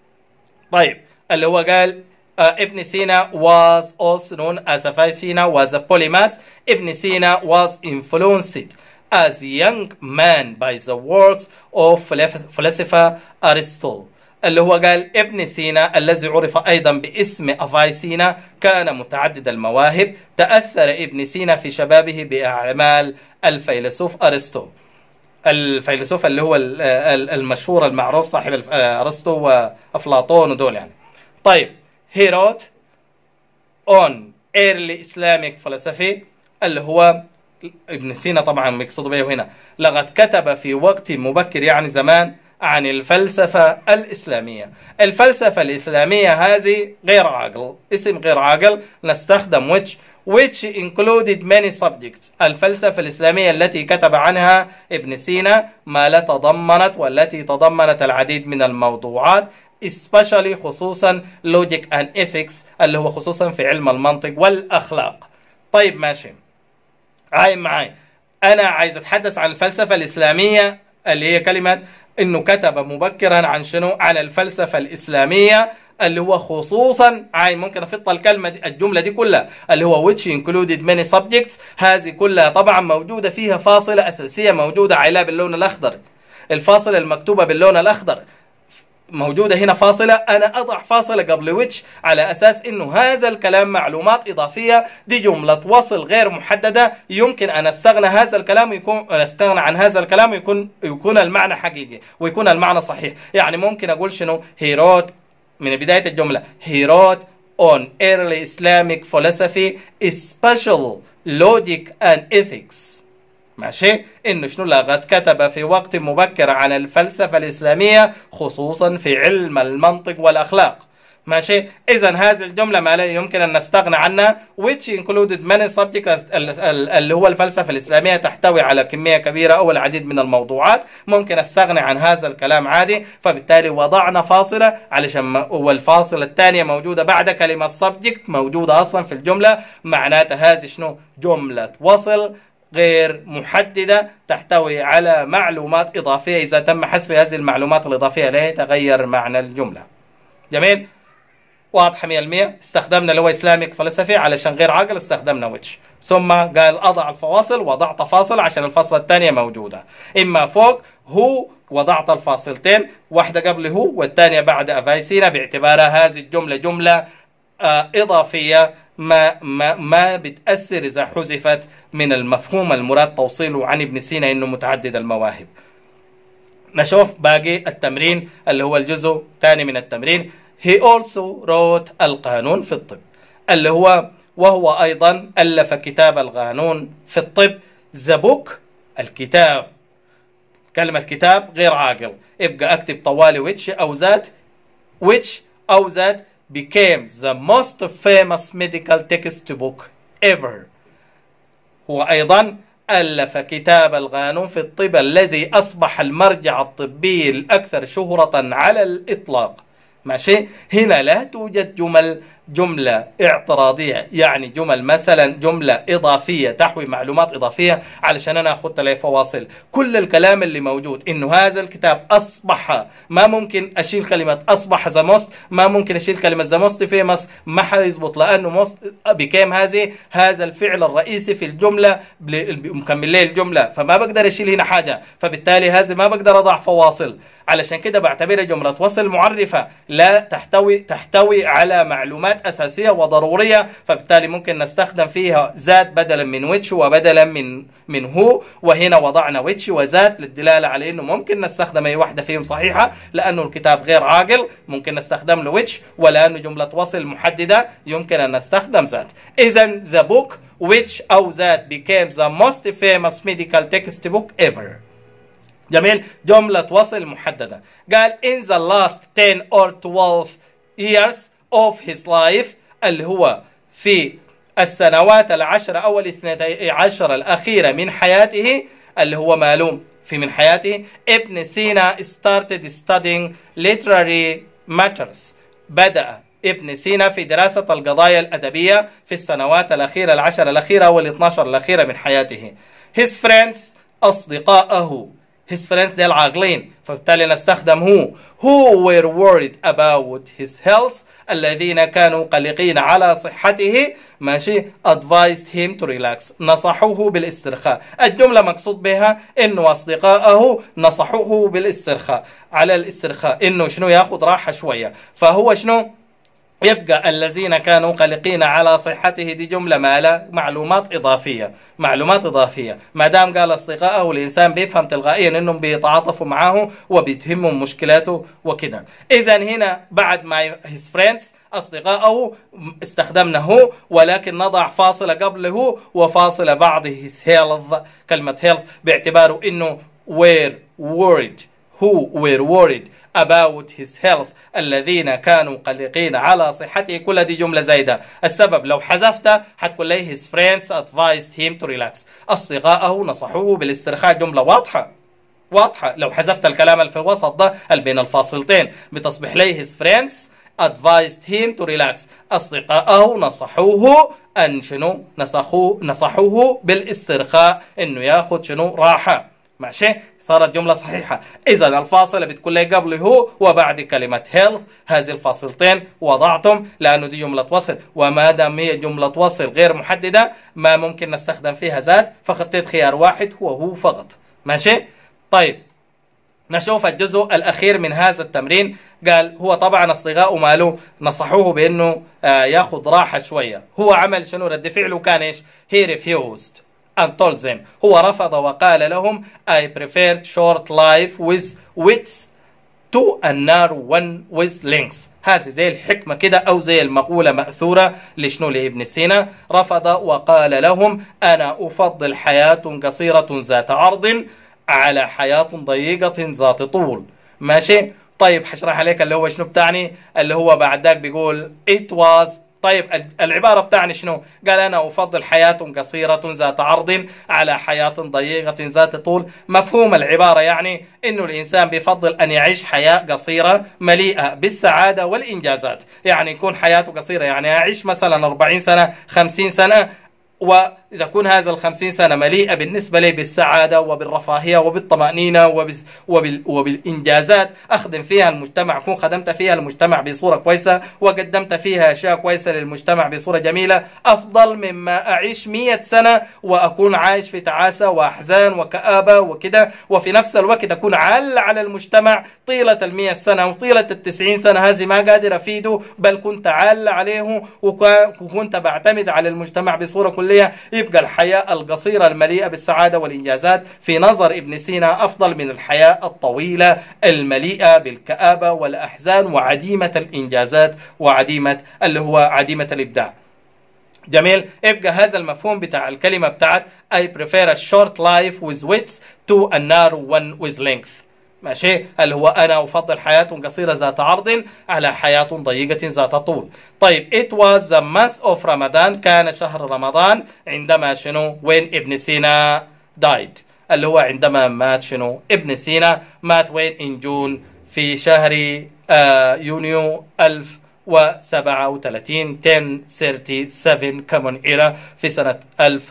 طيب اللي هو قال Ibn Sina was also known as Avicenna was a polymath. Ibn Sina was influenced as a young man by the works of philosopher Aristotle. اللي هو قال ابن سينا الذي عرف أيضا باسم أفايسينا كان متعدد المواهب. تأثر ابن سينا في شبابه بأعمال الفيلسوف أرسطو، الفيلسوف اللي هو المشهور المعروف صاحب أرسطو وأفلاطون ودول يعني. طيب he wrote on early Islamic philosophy اللي هو ابن سينا طبعا مقصود به هنا. لقد كتب في وقت مبكر يعني زمان عن الفلسفة الإسلامية. الفلسفة الإسلامية هذه غير عاقل، اسم غير عاقل نستخدم which included many subjects. الفلسفة الإسلامية التي كتب عنها ابن سينا ما لا تضمنت والتي تضمنت العديد من الموضوعات especially خصوصا logic and ethics اللي هو خصوصا في علم المنطق والأخلاق. طيب ماشي، عايم معاي، أنا عايز أتحدث عن الفلسفة الإسلامية اللي هي كلمة إنه كتب مبكرا عن شنو؟ عن الفلسفة الإسلامية اللي هو خصوصا عايم ممكن أفضل الكلمة دي الجملة دي كلها اللي هو which included many subjects. هذه كلها طبعا موجودة فيها فاصلة أساسية موجودة عليها باللون الأخضر، الفاصلة المكتوبة باللون الأخضر موجودة هنا فاصلة، أنا أضع فاصلة قبل which على أساس إنه هذا الكلام معلومات إضافية، دي جملة وصل غير محددة، يمكن أن أستغنى هذا الكلام أستغنى عن هذا الكلام يكون المعنى حقيقي ويكون المعنى صحيح. يعني ممكن أقول شنو؟ he wrote من بداية الجملة he wrote on early Islamic philosophy special logic and ethics. ماشي، إنه شنو؟ لقد كتب في وقت مبكر عن الفلسفة الإسلامية خصوصا في علم المنطق والأخلاق. ماشي، إذا هذه الجملة ما لا يمكن أن نستغنى عنها which included many subjects اللي هو الفلسفة الإسلامية تحتوي على كمية كبيرة أو العديد من الموضوعات، ممكن أستغنى عن هذا الكلام عادي، فبالتالي وضعنا فاصلة علشان والفاصلة الثانية موجودة بعد كلمة subject موجودة أصلا في الجملة، معناتها هذه شنو؟ جملة وصل غير محددة تحتوي على معلومات إضافية، إذا تم حذف هذه المعلومات الإضافية لا يتغير معنى الجملة. جميل، واضحة 100%. استخدمنا اللي هو إسلاميك فلسفي علشان غير عاقل استخدمنا which، ثم قال أضع الفواصل وضعت فاصل عشان الفاصلة الثانية موجودة إما فوق هو وضعت الفاصلتين، واحدة قبل هو والثانية بعد أفايسينا، باعتبارها هذه الجملة جملة إضافية ما بتأثر إذا حذفت من المفهوم المراد توصيله عن ابن سينا إنه متعدد المواهب. نشوف باقي التمرين اللي هو الجزء الثاني من التمرين. He also wrote القانون في الطب اللي وهو أيضا ألف كتاب القانون في الطب. The book الكتاب، كلمة كتاب غير عاقل، ابقى أكتب طوالي which أو that became the most famous medical textbook ever. هو أيضا ألف كتاب القانون في الطب الذي أصبح المرجع الطبي الأكثر شهرة على الإطلاق. ماشي، هنا لا توجد جملة اعتراضية، يعني جمل مثلا جملة إضافية تحوي معلومات إضافية علشان أنا أخذت لي فواصل. كل الكلام اللي موجود إنه هذا الكتاب أصبح، ما ممكن أشيل كلمة أصبح ذا موست، ما ممكن أشيل كلمة ذا موست فيمس، ما حيزبط لأنه موست بكام هذا الفعل الرئيسي في الجملة مكمل لي الجملة، فما بقدر أشيل هنا حاجة، فبالتالي هذه ما بقدر أضع فواصل، علشان كده بعتبرها جملة وصل معرفة لا تحتوي على معلومات أساسية وضرورية، فبالتالي ممكن نستخدم فيها ذات بدلا من which وبدلا من هو، وهنا وضعنا which وذات للدلالة على إنه ممكن نستخدم أي واحدة فيهم صحيحة، لأنه الكتاب غير عاقل ممكن نستخدم له which، ولأنه جملة وصل محددة يمكن أن نستخدم ذات. إذن the book which أو that became the most famous medical textbook ever. جميل، جملة وصل محددة. قال in the last 10 or 12 years of his life اللي هو في السنوات 10 أو 12 الأخيرة من حياته، اللي هو معلوم في من حياته، ابن سينا started studying literary matters. بدأ ابن سينا في دراسة القضايا الأدبية في السنوات الأخيرة 10 الأخيرة أو 12 الأخيرة من حياته. his friends أصدقائه، his friends دي العاقلين، فبالتالي نستخدم who were worried about his health الذين كانوا قلقين على صحته ماشي advised him to relax نصحوه بالاسترخاء. الجملة مقصود بها إنه أصدقائه نصحوه بالاسترخاء على الاسترخاء إنه شنو ياخذ راحة شوية. فهو شنو يبقى الذين كانوا قلقين على صحته دي جملة مالها معلومات إضافية. معلومات إضافية ما دام قال أصدقائه الإنسان بيفهم تلقائيا إنهم بيتعاطفوا معه وبيتهمهم مشكلاته وكده. إذا هنا بعد ما his friends أصدقائه استخدمنا هو ولكن نضع فاصلة قبله وفاصلة بعد his health. كلمة health باعتباره إنه were worried who were worried about his health الذين كانوا قلقين على صحته. كل دي جملة زايدة. السبب لو حذفتها حتكون لي his friends advised him to relax أصدقائه نصحوه بالاسترخاء. جملة واضحة واضحة. لو حذفت الكلام اللي في الوسط ده اللي بين الفاصلتين بتصبح لي his friends advised him to relax أصدقائه نصحوه أن شنو نصحوه بالاسترخاء إنه ياخذ شنو راحة. ماشي صارت جملة صحيحة. إذا الفاصلة بتكون لي قبل هو وبعد كلمة health. هذه الفاصلتين وضعتم لأنه دي جملة وصل وما دام هي جملة وصل غير محددة ما ممكن نستخدم فيها ذات فخطيت خيار واحد هو فقط. ماشي طيب نشوف الجزء الأخير من هذا التمرين. قال هو طبعا أصدقائه ماله نصحوه بأنه ياخذ راحة شوية. هو عمل شنو رد فعله كان إيش؟ he refused and told them. هو رفض وقال لهم I preferred short life with wits to a narrow one with length. هذه زي الحكمة كده أو زي المقولة مأثورة لشنو لابن سينا. رفض وقال لهم أنا أفضل حياة قصيرة ذات عرض على حياة ضيقة ذات طول. ماشي طيب حشرح عليك اللي هو شنو بتعني اللي هو بعد ذاك بيقول it was. طيب العبارة بتاعني شنو؟ قال أنا أفضل حياة قصيرة ذات عرض على حياة ضيقة ذات طول. مفهوم العبارة يعني إنه الإنسان بيفضل أن يعيش حياة قصيرة مليئة بالسعادة والإنجازات. يعني يكون حياته قصيرة يعني يعيش مثلا 40 سنة 50 سنة وتكون هذا 50 سنة مليئة بالنسبة لي بالسعادة وبالرفاهية وبالطمأنينة وبالإنجازات أخدم فيها المجتمع. أكون خدمت فيها المجتمع بصورة كويسة وقدمت فيها أشياء كويسة للمجتمع بصورة جميلة أفضل مما أعيش 100 سنة وأكون عايش في تعاسة وأحزان وكآبة وكده وفي نفس الوقت أكون عال على المجتمع طيلة 100 سنة وطيلة 90 سنة. هذه ما قادر أفيده بل كنت عال عليه وكنت بعتمد على المجتمع بصورة كلية. يبقى الحياة القصيرة المليئة بالسعادة والإنجازات في نظر ابن سينا أفضل من الحياة الطويلة المليئة بالكآبة والأحزان وعديمة الإنجازات وعديمة اللي هو عديمة الإبداع. جميل. يبقى هذا المفهوم بتاع الكلمة بتاعت I prefer a short life with wits to a narrow one with length. ماشي اللي هو أنا أفضل حياة قصيرة ذات عرض على حياة ضيقة ذات طول. طيب it was the month of Ramadan كان شهر رمضان عندما شنو when ابن سينا died اللي هو عندما مات شنو ابن سينا مات وين in June في شهر يونيو 1037 1037 كمون إيرا في سنة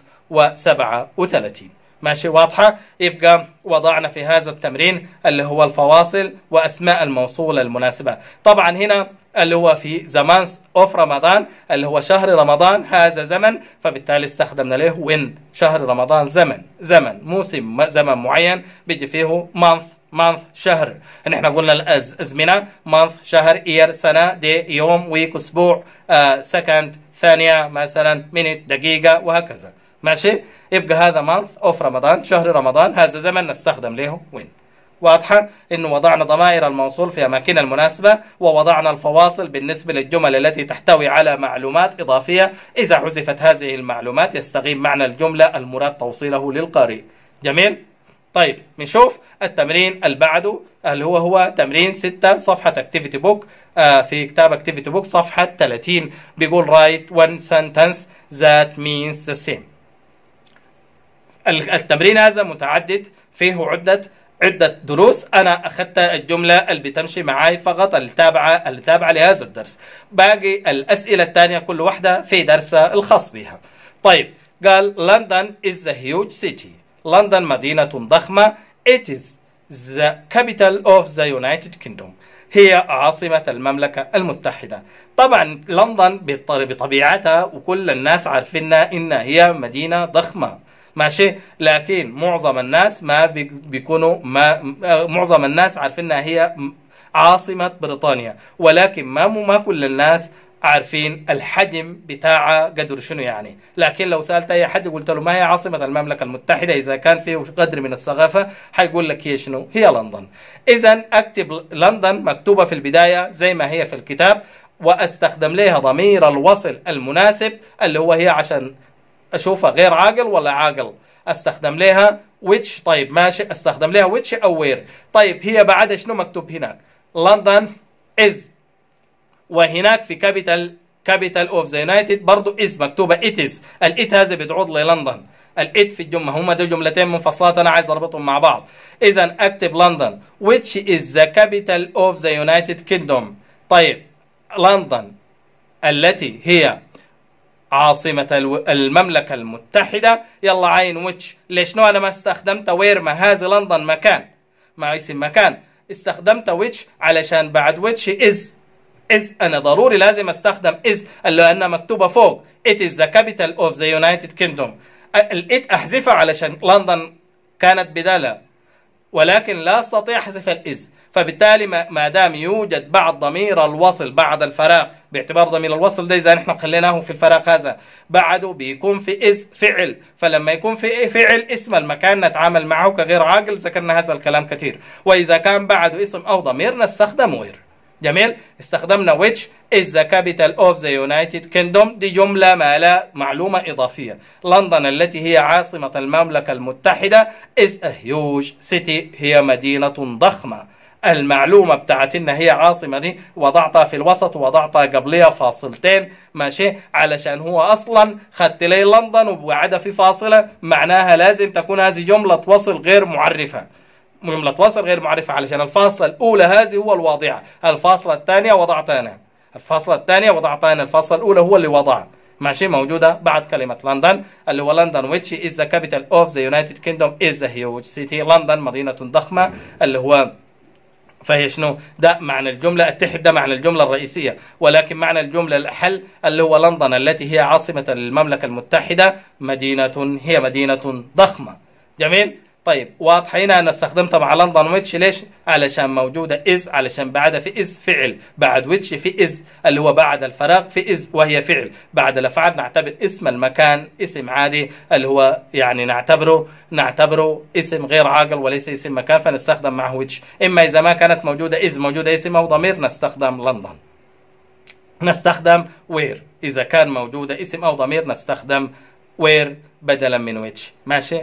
1037. ماشي واضحة. يبقى وضعنا في هذا التمرين اللي هو الفواصل وأسماء الموصولة المناسبة. طبعا هنا اللي هو في زمان اوف رمضان اللي هو شهر رمضان هذا زمن فبالتالي استخدمنا له وين شهر رمضان زمن موسم زمن معين بيجي فيه month شهر. نحن قلنا الأزمنة month شهر year سنة day يوم ويك أسبوع second ثانية مثلا minute دقيقة وهكذا. ماشي يبقى هذا month of رمضان شهر رمضان هذا زمن نستخدم له وين. واضحة إنه وضعنا ضمائر الموصول في أماكنها المناسبة ووضعنا الفواصل بالنسبة للجمل التي تحتوي على معلومات إضافية. إذا حذفت هذه المعلومات يستغيب معنى الجملة المراد توصيله للقارئ. جميل. طيب نشوف التمرين اللي بعده اللي هو تمرين 6 صفحة activity book في كتاب activity book صفحة 30 بيقول write one sentence that means the same. التمرين هذا متعدد فيه عدة دروس. أنا أخذت الجملة اللي بتمشي معاي فقط اللي تابعة لهذا الدرس. باقي الأسئلة الثانية كل واحدة في درسها الخاص بها. طيب قال London is a huge city. لندن مدينة ضخمة. It is the capital of the United Kingdom. هي عاصمة المملكة المتحدة. طبعا لندن بطبيعتها وكل الناس عارفينها إنها هي مدينة ضخمة، ماشي، لكن معظم الناس ما بيكونوا معظم الناس عارفينها هي عاصمة بريطانيا، ولكن ما كل الناس عارفين الحجم بتاعها قدر شنو يعني. لكن لو سألت أي حد قلت له ما هي عاصمة المملكة المتحدة، إذا كان فيه قدر من الثقافة حيقول لك هي شنو؟ هي لندن. إذا أكتب لندن مكتوبة في البداية زي ما هي في الكتاب، وأستخدم لها ضمير الوصل المناسب اللي هو هي، عشان أشوفها غير عاقل ولا عاقل استخدم لها which. طيب ماشي، استخدم لها which أو where. طيب هي بعد شنو مكتوب هناك؟ لندن is، وهناك في capital of the United برضو is مكتوبة it is. it هذا بتعود للندن، it في الجملة، هما دول جملتين منفصلات أنا عايز أربطهم مع بعض. إذا أكتب لندن which is the capital of the United Kingdom. طيب لندن التي هي عاصمة المملكة المتحدة. يلا عين which. ليش أنا ما استخدمت where؟ ما هذه لندن مكان، ما اسم مكان، استخدمت which علشان بعد which is أنا ضروري لازم استخدم is لأنها مكتوبة فوق it is the capital of the United Kingdom. it أحذفها علشان لندن كانت بدالها، ولكن لا أستطيع حذف الإز. فبالتالي ما دام يوجد بعد ضمير الوصل بعد الفراغ، باعتبار ضمير الوصل ده إذا نحن خليناه في الفراغ هذا بعده بيكون في إز فعل، فلما يكون في فعل اسم المكان نتعامل معه كغير عاقل، ذكرنا هذا الكلام كثير. وإذا كان بعده اسم أو ضمير نستخدم where. جميل، استخدمنا which is the capital of the United Kingdom. دي جملة ما لا معلومة إضافية. لندن التي هي عاصمة المملكة المتحدة is a huge city، هي مدينة ضخمة. المعلومة بتاعتنا هي عاصمة دي وضعتها في الوسط ووضعتها قبلها فاصلتين، ماشي، علشان هو أصلا خدت لي لندن وبعدها في فاصلة، معناها لازم تكون هذه جملة وصل غير معرفة. جملة وصل غير معرفة علشان الفاصلة الأولى هذه هو الواضعة، الفاصلة الثانية وضعتها أنا، الفاصلة الثانية وضعتها أنا، الفاصلة الأولى هو اللي وضعها، ماشي، موجودة بعد كلمة لندن اللي هو لندن which is the capital of the United Kingdom is a huge city. لندن مدينة ضخمة اللي هو فهي شنو؟ ده معنى الجملة، التحت ده معنى الجملة الرئيسية، ولكن معنى الجملة الأحل اللي هو لندن التي هي عاصمة المملكة المتحدة هي مدينة ضخمة. جميل؟ طيب واضح هنا أنا استخدمتها مع لندن ويتش ليش؟ علشان موجودة إز، علشان بعدها في إز فعل، بعد ويتش في إز اللي هو بعد الفراغ في إز وهي فعل، بعد الأفعال نعتبر اسم المكان اسم عادي اللي هو يعني نعتبره اسم غير عاقل وليس اسم مكان، فنستخدم معه ويتش. إما إذا ما كانت موجودة إز موجودة اسم أو ضمير نستخدم لندن. نستخدم وير إذا كان موجودة اسم أو ضمير نستخدم وير بدلا من ويتش. ماشي؟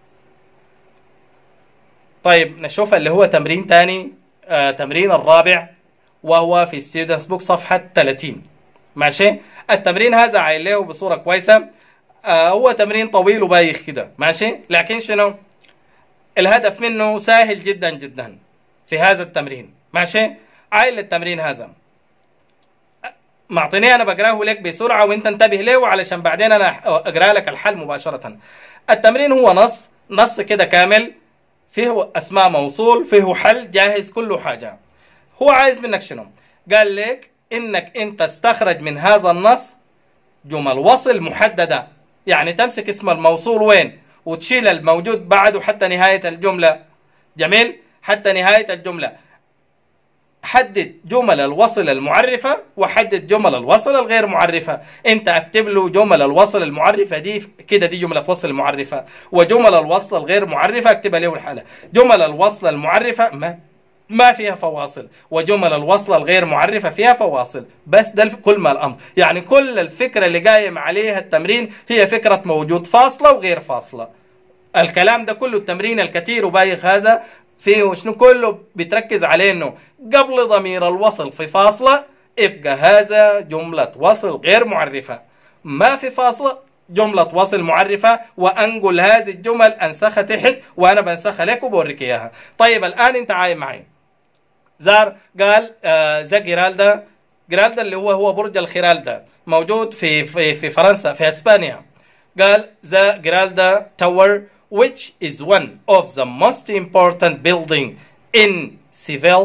طيب نشوف اللي هو تمرين تاني، تمرين الرابع وهو في ستودنتس بوك صفحة 30. ماشي، التمرين هذا عايل له بصورة كويسة، هو تمرين طويل وبايخ كده، ماشي، لكن شنو الهدف منه سهل جدا جدا في هذا التمرين. ماشي، عايل التمرين هذا معطيني انا بقراه لك بسرعة وانت انتبه له علشان بعدين انا اقرا لك الحل مباشرة. التمرين هو نص كده كامل، فيه أسماء موصول، فيه حل جاهز، كله حاجة. هو عايز منك شنو؟ قال لك إنك أنت استخرج من هذا النص جمل وصل محددة، يعني تمسك اسم الموصول وين وتشيل الموجود بعده حتى نهاية الجملة. جميل؟ حتى نهاية الجملة. حدد جمل الوصل المعرفة وحدد جمل الوصل الغير معرفة. انت اكتب له جمل الوصل المعرفة دي كده، دي جملة وصل معرفة، وجمل الوصل الغير معرفة اكتبها له الحالة. جمل الوصل المعرفة ما فيها فواصل، وجمل الوصل الغير معرفة فيها فواصل، بس ده كل ما الأمر. يعني كل الفكرة اللي قايم عليها التمرين هي فكرة موجود فاصلة وغير فاصلة. الكلام ده كله التمرين الكثير وبايخ هذا فيه شنو كله بتركز عليه انه قبل ضمير الوصل في فاصلة ابقى هذا جملة وصل غير معرفة، ما في فاصلة جملة وصل معرفة، وانقل هذه الجمل انسخها تحت وانا بنسخها لك وبوريك اياها. طيب الان انت عايم معي زار قال ذا جيرالدا اللي هو برج الخيرالدا موجود في فرنسا في اسبانيا. قال ذا جيرالدا تاور which is one of the most important building in Seville.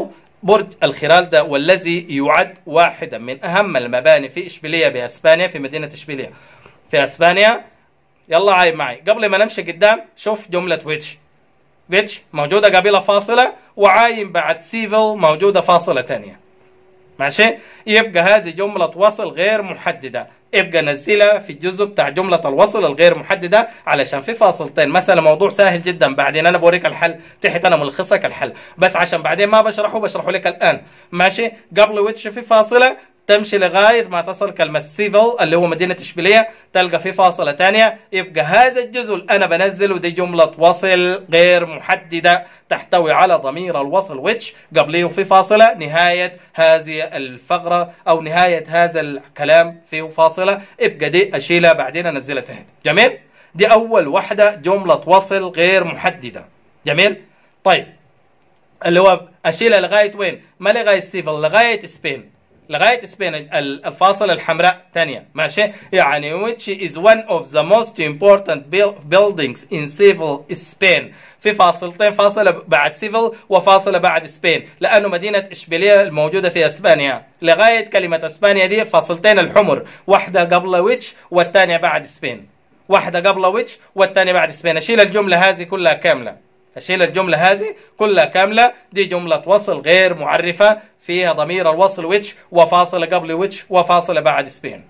برج الخرال ده والذي يعد واحدا من أهم المباني في إشبيلية بأسبانيا، في مدينة إشبيلية في أسبانيا. يلا عايب معي قبل ما نمشي قدام، شوف جملة which موجودة قبيلة فاصلة، وعايم بعد civil موجودة فاصلة تانية. ماشي؟ يبقى هذه جملة وصل غير محددة، يبقى نزلها في الجزء بتاع جملة الوصل الغير محددة علشان في فاصلتين. مثلا موضوع سهل جدا، بعدين انا بوريك الحل تحت، انا ملخصك الحل بس عشان بعدين ما بشرحه لك الان. ماشي؟ قبل ويتش في فاصلة، تمشي لغاية ما تصل كلمة سيفل اللي هو مدينة إشبيلية، تلقى في فاصلة تانية. يبقى هذا الجزء اللي أنا بنزله دي جملة وصل غير محددة تحتوي على ضمير الوصل which قبله في فاصلة، نهاية هذه الفقرة أو نهاية هذا الكلام فيه فاصلة، يبقى دي أشيلها بعدين أنزلها تحت. جميل؟ دي أول واحدة جملة وصل غير محددة. جميل؟ طيب اللي هو أشيلها لغاية وين؟ ما لغاية سيفل، لغاية سبين. لغاية سبين الفاصلة الحمراء تانية. ماشي؟ يعني which is one of the most important buildings in civil Spain. في فاصلتين، فاصلة بعد سيفل وفاصلة بعد سبين، لأنه مدينة إشبيلية الموجودة في أسبانيا. لغاية كلمة أسبانيا دي فاصلتين الحمر، واحدة قبل which والتانية بعد سبين، واحدة قبل which والتانية بعد سبين. أشيل الجملة هذه كلها كاملة، أشيل الجملة هذه كلها كاملة. دي جملة وصل غير معرفة فيها ضمير الوصل which وفاصلة قبل which وفاصلة بعد سبين.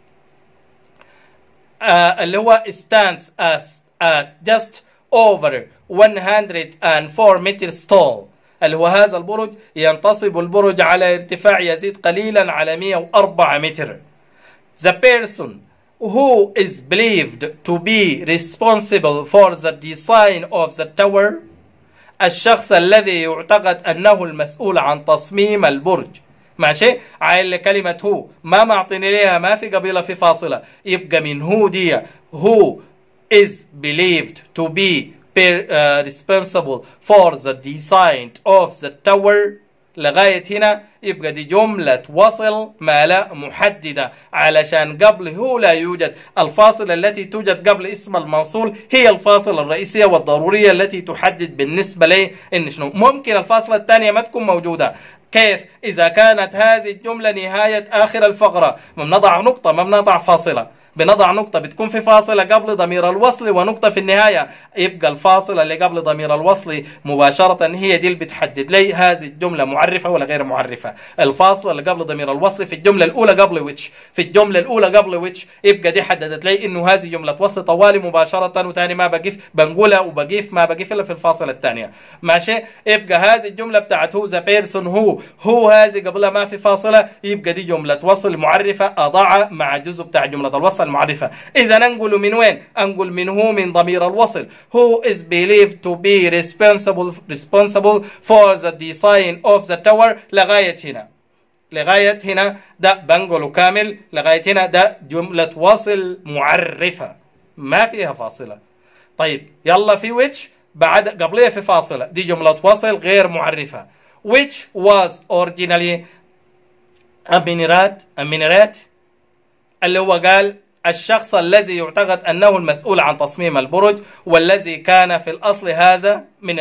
اللي هو stands at just over 104 meters tall. اللي هو هذا البرج ينتصب البرج على ارتفاع يزيد قليلا على 104 متر. The person who is believed to be responsible for the design of the tower. الشخص الذي يعتقد أنه المسؤول عن تصميم البرج. ماشي؟ عايل كلمة هو ما معطيني ليها، ما في قبيلة في فاصلة، يبقى من هو دي who is believed to be responsible for the design of the tower. لغاية هنا يبقى دي جملة وصل ما لا محددة، علشان قبل هو لا يوجد. الفاصلة التي توجد قبل اسم الموصول هي الفاصلة الرئيسية والضرورية التي تحدد بالنسبة لي إن شنو. ممكن الفاصلة الثانية ما تكون موجودة. كيف؟ إذا كانت هذه الجملة نهاية آخر الفقرة، ما بنضع نقطة، ما بنضع فاصلة، بنضع نقطة بتكون في فاصلة قبل ضمير الوصل ونقطة في النهاية، يبقى الفاصلة اللي قبل ضمير الوصل مباشرة هي دي اللي بتحدد لي هذه الجملة معرفة ولا غير معرفة. الفاصلة اللي قبل ضمير الوصل في الجملة الأولى قبل which، في الجملة الأولى قبل which، يبقى دي حددت لي إنه هذه جملة وصل طوالي مباشرة، وتاني ما بقيف بنقولها وبقيف ما بقيف إلا في الفاصلة الثانية. ماشي؟ يبقى هذه الجملة بتاعت هو ذا بيرسون هو هذه قبلها ما في فاصلة، يبقى دي جملة وصل معرفة أضع مع جزء بتاع جملة الوصل المعرفة. إذا ننقل من وين؟ أنقل من هو من ضمير الوصل. Who is believed to be responsible for the design of the tower. لغاية هنا، لغاية هنا ده بنقله كامل، لغاية هنا ده جملة وصل معرفة ما فيها فاصلة. طيب يلا في which بعد قبلها في فاصلة، دي جملة وصل غير معرفة. Which was originally a minaret اللي هو قال الشخص الذي يعتقد أنه المسؤول عن تصميم البرج، والذي كان في الأصل هذا من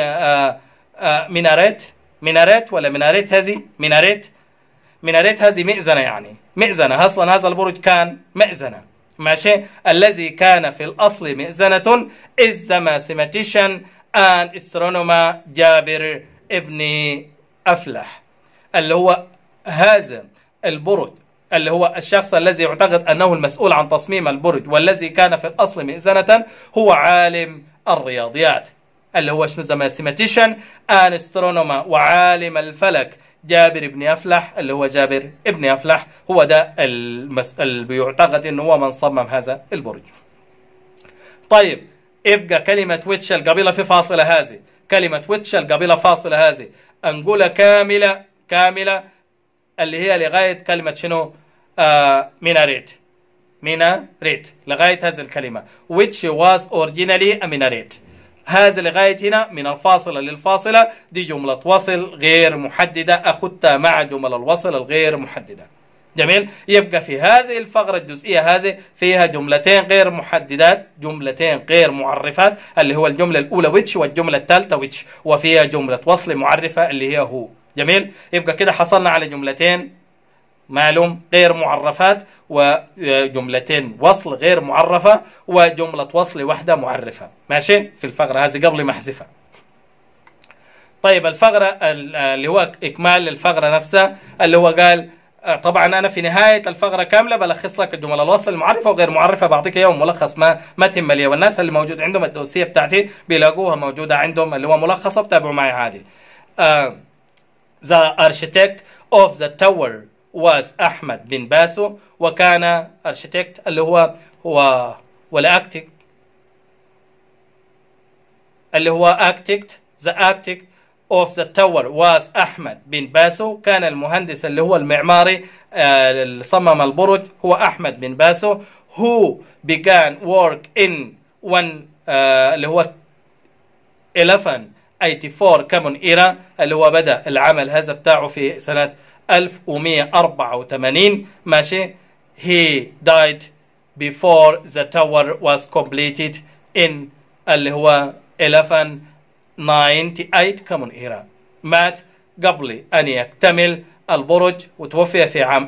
ميناريت ولا مناريت. هذه ميناريت هذه مئذنة، يعني مئذنة. أصلا هذا البرج كان مئذنة. ماشي؟ الذي كان في الأصل مئذنة is the mathematician and astronomer جابر ابن أفلح. اللي هو هذا البرج اللي هو الشخص الذي يعتقد أنه المسؤول عن تصميم البرج والذي كان في الأصل مئذنة هو عالم الرياضيات اللي هو شنو زي ماثيماتيشن ان استرونوما، وعالم الفلك جابر بن أفلح اللي هو جابر ابن أفلح، هو ده اللي بيعتقد أنه هو من صمم هذا البرج. طيب يبقى كلمة ويتش القبيلة في فاصلة هذه، كلمة ويتش القبيلة فاصلة هذه أنقولها كاملة اللي هي لغاية كلمة شنو؟ ميناريت لغاية هذه الكلمة which was originally a minaret. هذا لغاية هنا من الفاصلة للفاصلة دي جملة وصل غير محددة، أخذتها مع جمل الوصل الغير محددة. جميل؟ يبقى في هذه الفقرة الجزئية هذه فيها جملتين غير محددات، جملتين غير معرفات اللي هو الجملة الأولى which والجملة الثالثة which، وفيها جملة وصل معرفة اللي هي هو. جميل. يبقى كده حصلنا على جملتين معلوم غير معرفات، وجملتين وصل غير معرفة، وجملة وصل واحدة معرفة. ماشي في الفقرة هذه قبل ما احذفها. طيب الفقرة اللي هو إكمال للفقرة نفسها، اللي هو قال طبعا أنا في نهاية الفقرة كاملة بلخص لك الجمل الوصل المعرفة وغير معرفة، بعطيك يوم ملخص ما تهم لي، والناس اللي موجود عندهم الدوسية بتاعتي بيلاقوها موجودة عندهم اللي هو ملخصة، بتابعوا معي عادي. The architect of the tower was أحمد بن باسو، وكان architect اللي هو والarchitect اللي هو architect the architect of the tower was أحمد بن باسو، كان المهندس اللي هو المعماري اللي صمم البرج هو أحمد بن باسو. who began work in اللي هو 1184 common era، اللي هو بدأ العمل هذا بتاعه في سنة 1184. ماشي. he died before the tower was completed in اللي هو 1198 common era، مات قبل أن يكتمل البرج وتوفي في عام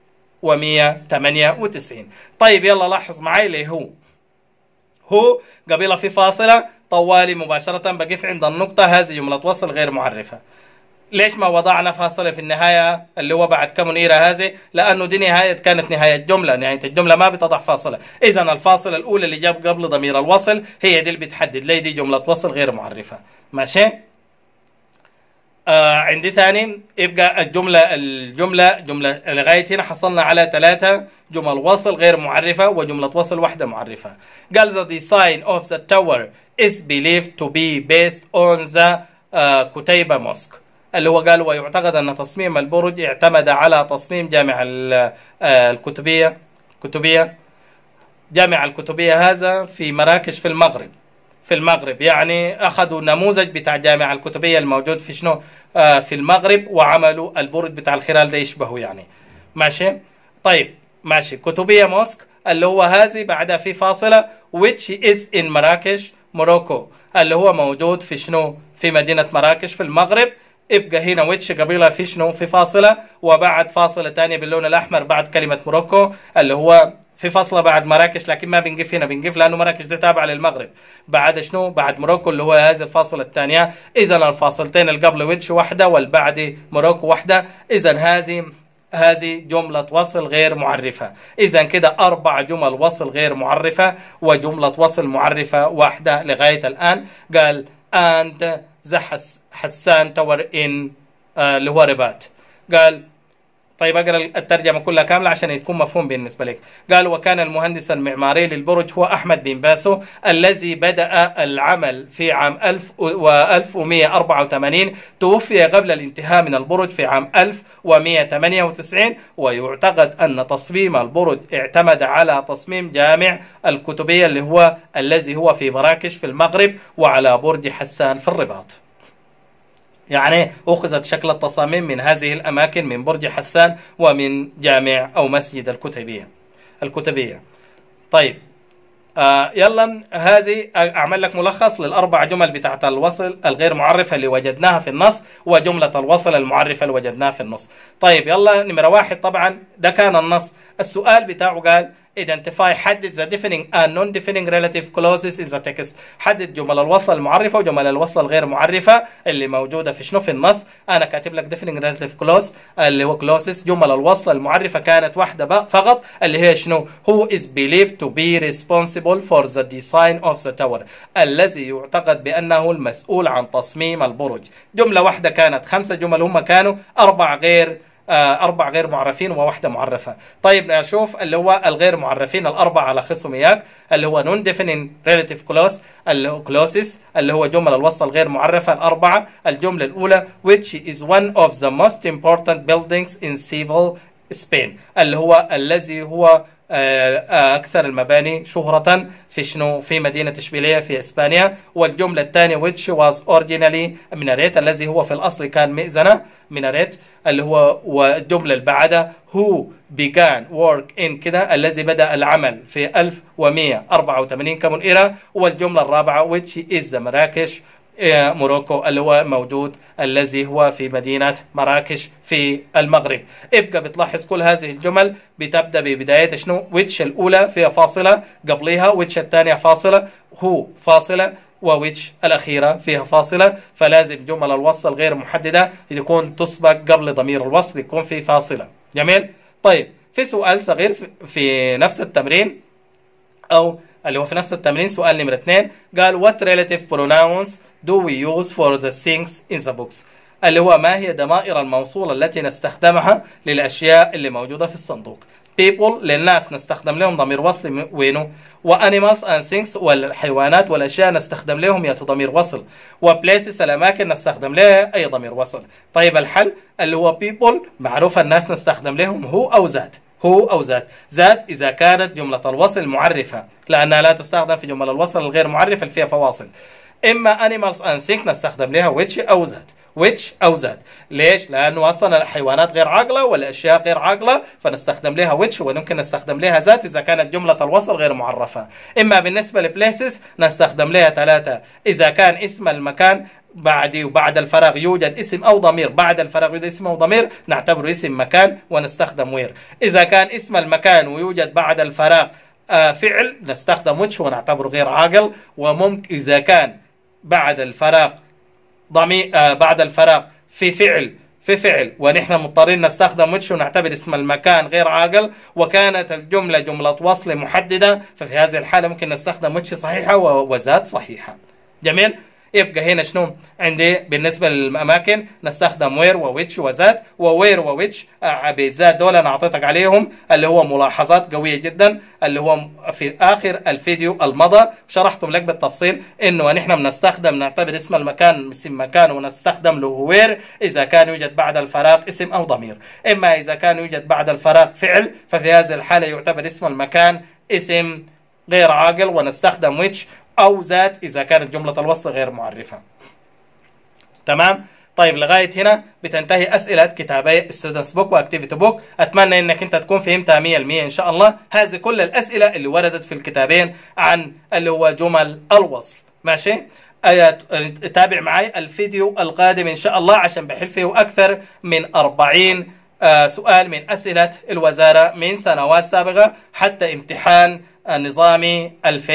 1198. طيب يلا لاحظ معي ليه هو قبيلة في فاصلة طوالي مباشرة بقف عند النقطة هذه جملة وصل غير معرفة. ليش ما وضعنا فاصلة في النهاية اللي هو بعد كم إيرة هذه؟ لأنه دي كانت نهاية جملة، نهاية الجملة ما بتضع فاصلة. إذا الفاصلة الأولى اللي جاب قبل ضمير الوصل هي دي اللي بتحدد لي دي جملة وصل غير معرفة. ماشي. عندي ثاني يبقى جملة لغاية هنا حصلنا على 3 جمل وصل غير معرفة وجملة وصل واحدة معرفة. قال the design of the tower is believed to be based on the كتيبة موسك، اللي هو قال ويعتقد أن تصميم البرج اعتمد على تصميم جامع الكتبية. جامع الكتبية هذا في مراكش في المغرب يعني أخذوا نموذج بتاع جامع الكتبية الموجود في شنو في المغرب، وعملوا البرج بتاع الخلال ده يشبهه يعني. ماشي. طيب ماشي. كتبية موسك اللي هو هذه بعدها في فاصلة which is in مراكش موروكو، اللي هو موجود في شنو في مدينة مراكش في المغرب. ابقى هنا ويتش قبيلة في شنو في فاصلة، وبعد فاصلة ثانية باللون الأحمر بعد كلمة موروكو اللي هو في فاصلة بعد مراكش، لكن ما بنقف هنا، بنقف لأنه مراكش ده تابعة للمغرب. بعد شنو بعد موروكو اللي هو هذه الفاصلة الثانية. إذا الفاصلتين اللي قبل ويتش واحدة والبعد موروكو واحدة. إذا هذه جملة وصل غير معرفة. إذا كده 4 جمل وصل غير معرفة وجملة وصل معرفة واحدة لغاية الآن. قال and the حسان تور إن اللي هو رباط. قال طيب أقرأ الترجمة كلها كاملة عشان يكون مفهوم بالنسبة لك. قال وكان المهندس المعماري للبرج هو أحمد بن باسو الذي بدأ العمل في عام 1184. توفي قبل الانتهاء من البرج في عام 1198. ويعتقد أن تصميم البرج اعتمد على تصميم جامع الكتبية الذي هو في مراكش في المغرب، وعلى برج حسان في الرباط. يعني أخذت شكل التصاميم من هذه الأماكن، من برج حسان ومن جامع أو مسجد الكتبية. طيب يلا هذه أعمل لك ملخص لل4 جمل بتاعت الوصل الغير معرفة اللي وجدناها في النص، وجملة الوصل المعرفة اللي وجدناها في النص. طيب يلا نمرة 1 طبعا ده كان النص. السؤال بتاعه قال identify حدد the defining and non-defining relative clauses in the text. حدد جمل الوصل المعرفة وجمل الوصل الغير معرفة اللي موجودة في شنو في النص. أنا كاتب لك defining relative clause اللي هو clauses. جمل الوصل المعرفة كانت واحدة فقط اللي هي شنو who is believed to be responsible for the design of the tower، الذي يعتقد بأنه المسؤول عن تصميم البرج. جملة واحدة كانت. 5 جمل هم كانوا 4 غير معرفين وواحدة معرفة. طيب نشوف اللي هو الغير معرفين 4 على خصهم إياك اللي هو non defining relative clause clauses اللي هو جمل الوصل غير معرفة 4. الجملة الأولى which is one of the most important buildings in civil Spain، اللي هو الذي هو أكثر المباني شهرة في شنو في مدينة إشبيلية في إسبانيا. والجملة الثانية which was originally minaret، الذي هو في الأصل كان مئذنة minaret اللي هو. والجملة اللي بعدها who began work in كده الذي بدأ العمل في 1184 كمون إيرا. والجملة الرابعة which is the مراكش موروكو اللي هو موجود الذي هو في مدينة مراكش في المغرب. ابقى بتلاحظ كل هذه الجمل بتبدأ ببداية شنو؟ which الأولى فيها فاصلة قبلها، which الثانية فاصلة، who فاصلة، وويتش الأخيرة فيها فاصلة. فلازم جمل الوصل غير محددة تكون تسبق قبل ضمير الوصل يكون في فاصلة. جميل. طيب في سؤال صغير في نفس التمرين، أو اللي هو في نفس التمرين، سؤال نمرة 2 قال what relative pronouns do we use for the things in the books؟ اللي هو ما هي ضمائر الموصولة التي نستخدمها للأشياء اللي موجودة في الصندوق. people للناس نستخدم لهم ضمير وصل وينه، وانيمالز اند ثينكس والحيوانات والاشياء نستخدم لهم يا ضمير وصل، وبليسز الاماكن نستخدم لها اي ضمير وصل. طيب الحل اللي هو people معروف الناس نستخدم لهم هو او ذات، هو او ذات. ذات اذا كانت جمله الوصل معرفه لانها لا تستخدم في جمل الوصل الغير معرفه اللي فيها فواصل. اما animals and things نستخدم لها which او ذات، which أو ذات. ليش؟ لأنه أصلا الحيوانات غير عاقلة والأشياء غير عاقلة، فنستخدم لها which، وممكن نستخدم لها ذات إذا كانت جملة الوصل غير معرفة. إما بالنسبة لبليسز نستخدم لها 3 إذا كان اسم المكان بعد وبعد الفراغ يوجد اسم أو ضمير، بعد الفراغ يوجد اسم أو ضمير نعتبره اسم مكان ونستخدم وير. إذا كان اسم المكان ويوجد بعد الفراغ فعل نستخدم which ونعتبره غير عاقل. وممكن إذا كان بعد الفراغ ضمير بعد الفراغ في فعل ونحن مضطرين نستخدم which ونعتبر اسم المكان غير عاقل، وكانت الجملة جملة وصل محددة، ففي هذه الحالة ممكن نستخدم which صحيحة وذات صحيحة. جميل. يبقى هنا شنو عندي بالنسبة للأماكن نستخدم وير وويتش وذات، ووير وويتش بالذات دول أنا أعطيتك عليهم اللي هو ملاحظات قوية جدا، اللي هو في آخر الفيديو المضى شرحتم لك بالتفصيل إنه نحن بنستخدم نعتبر اسم المكان اسم مكان ونستخدم له وير إذا كان يوجد بعد الفراغ اسم أو ضمير. إما إذا كان يوجد بعد الفراغ فعل ففي هذه الحالة يعتبر اسم المكان اسم غير عاقل ونستخدم which أو ذات إذا كانت جملة الوصل غير معرفة. تمام؟ طيب لغاية هنا بتنتهي أسئلة كتابي Students Book وأكتيفيتي بوك. أتمنى إنك أنت تكون فهمتها 100% إن شاء الله. هذه كل الأسئلة اللي وردت في الكتابين عن اللي هو جمل الوصل. ماشي؟ تابع معي الفيديو القادم إن شاء الله عشان بحل فيه أكثر من 40 سؤال من أسئلة الوزارة من سنوات سابقة حتى امتحان النظامي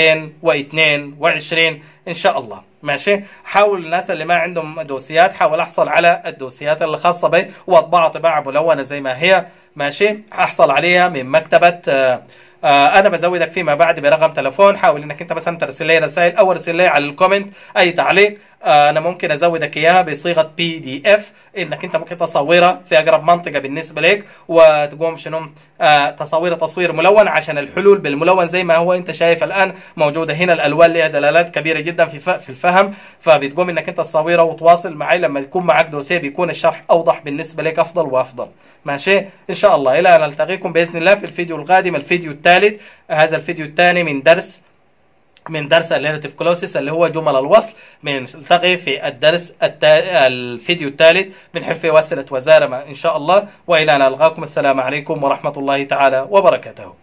2022 إن شاء الله. ماشي. حاول الناس اللي ما عندهم دوسيات حاول أحصل على الدوسيات اللي خاصة به وأطبعها طباعة ملونة زي ما هي. ماشي. أحصل عليها من مكتبة أنا بزودك فيما بعد برقم تلفون. حاول إنك أنت مثلا ترسل لي رسائل أو ارسل لي على الكومنت أي تعليق. أنا ممكن أزودك إياها بصيغة PDF إنك أنت ممكن تصورها في أقرب منطقة بالنسبة لك وتقوم شنو تصوير ملون عشان الحلول بالملون زي ما هو أنت شايف الآن موجودة هنا. الألوان لها دلالات كبيرة جدا في الفهم، فبتقوم إنك أنت تصورها وتواصل معي. لما يكون معك دوسيه بيكون الشرح أوضح بالنسبة لك أفضل وأفضل. ماشي إن شاء الله. إلى أن نلتقيكم بإذن الله في الفيديو القادم، الفيديو الثالث. هذا الفيديو الثاني من درس الريلاتيف كلوسيس اللي هو جمل الوصل. نلتقي في الفيديو الثالث من حل فيه أسئلة وزارة إن شاء الله. وإلى أن ألقاكم. السلام عليكم ورحمة الله تعالى وبركاته.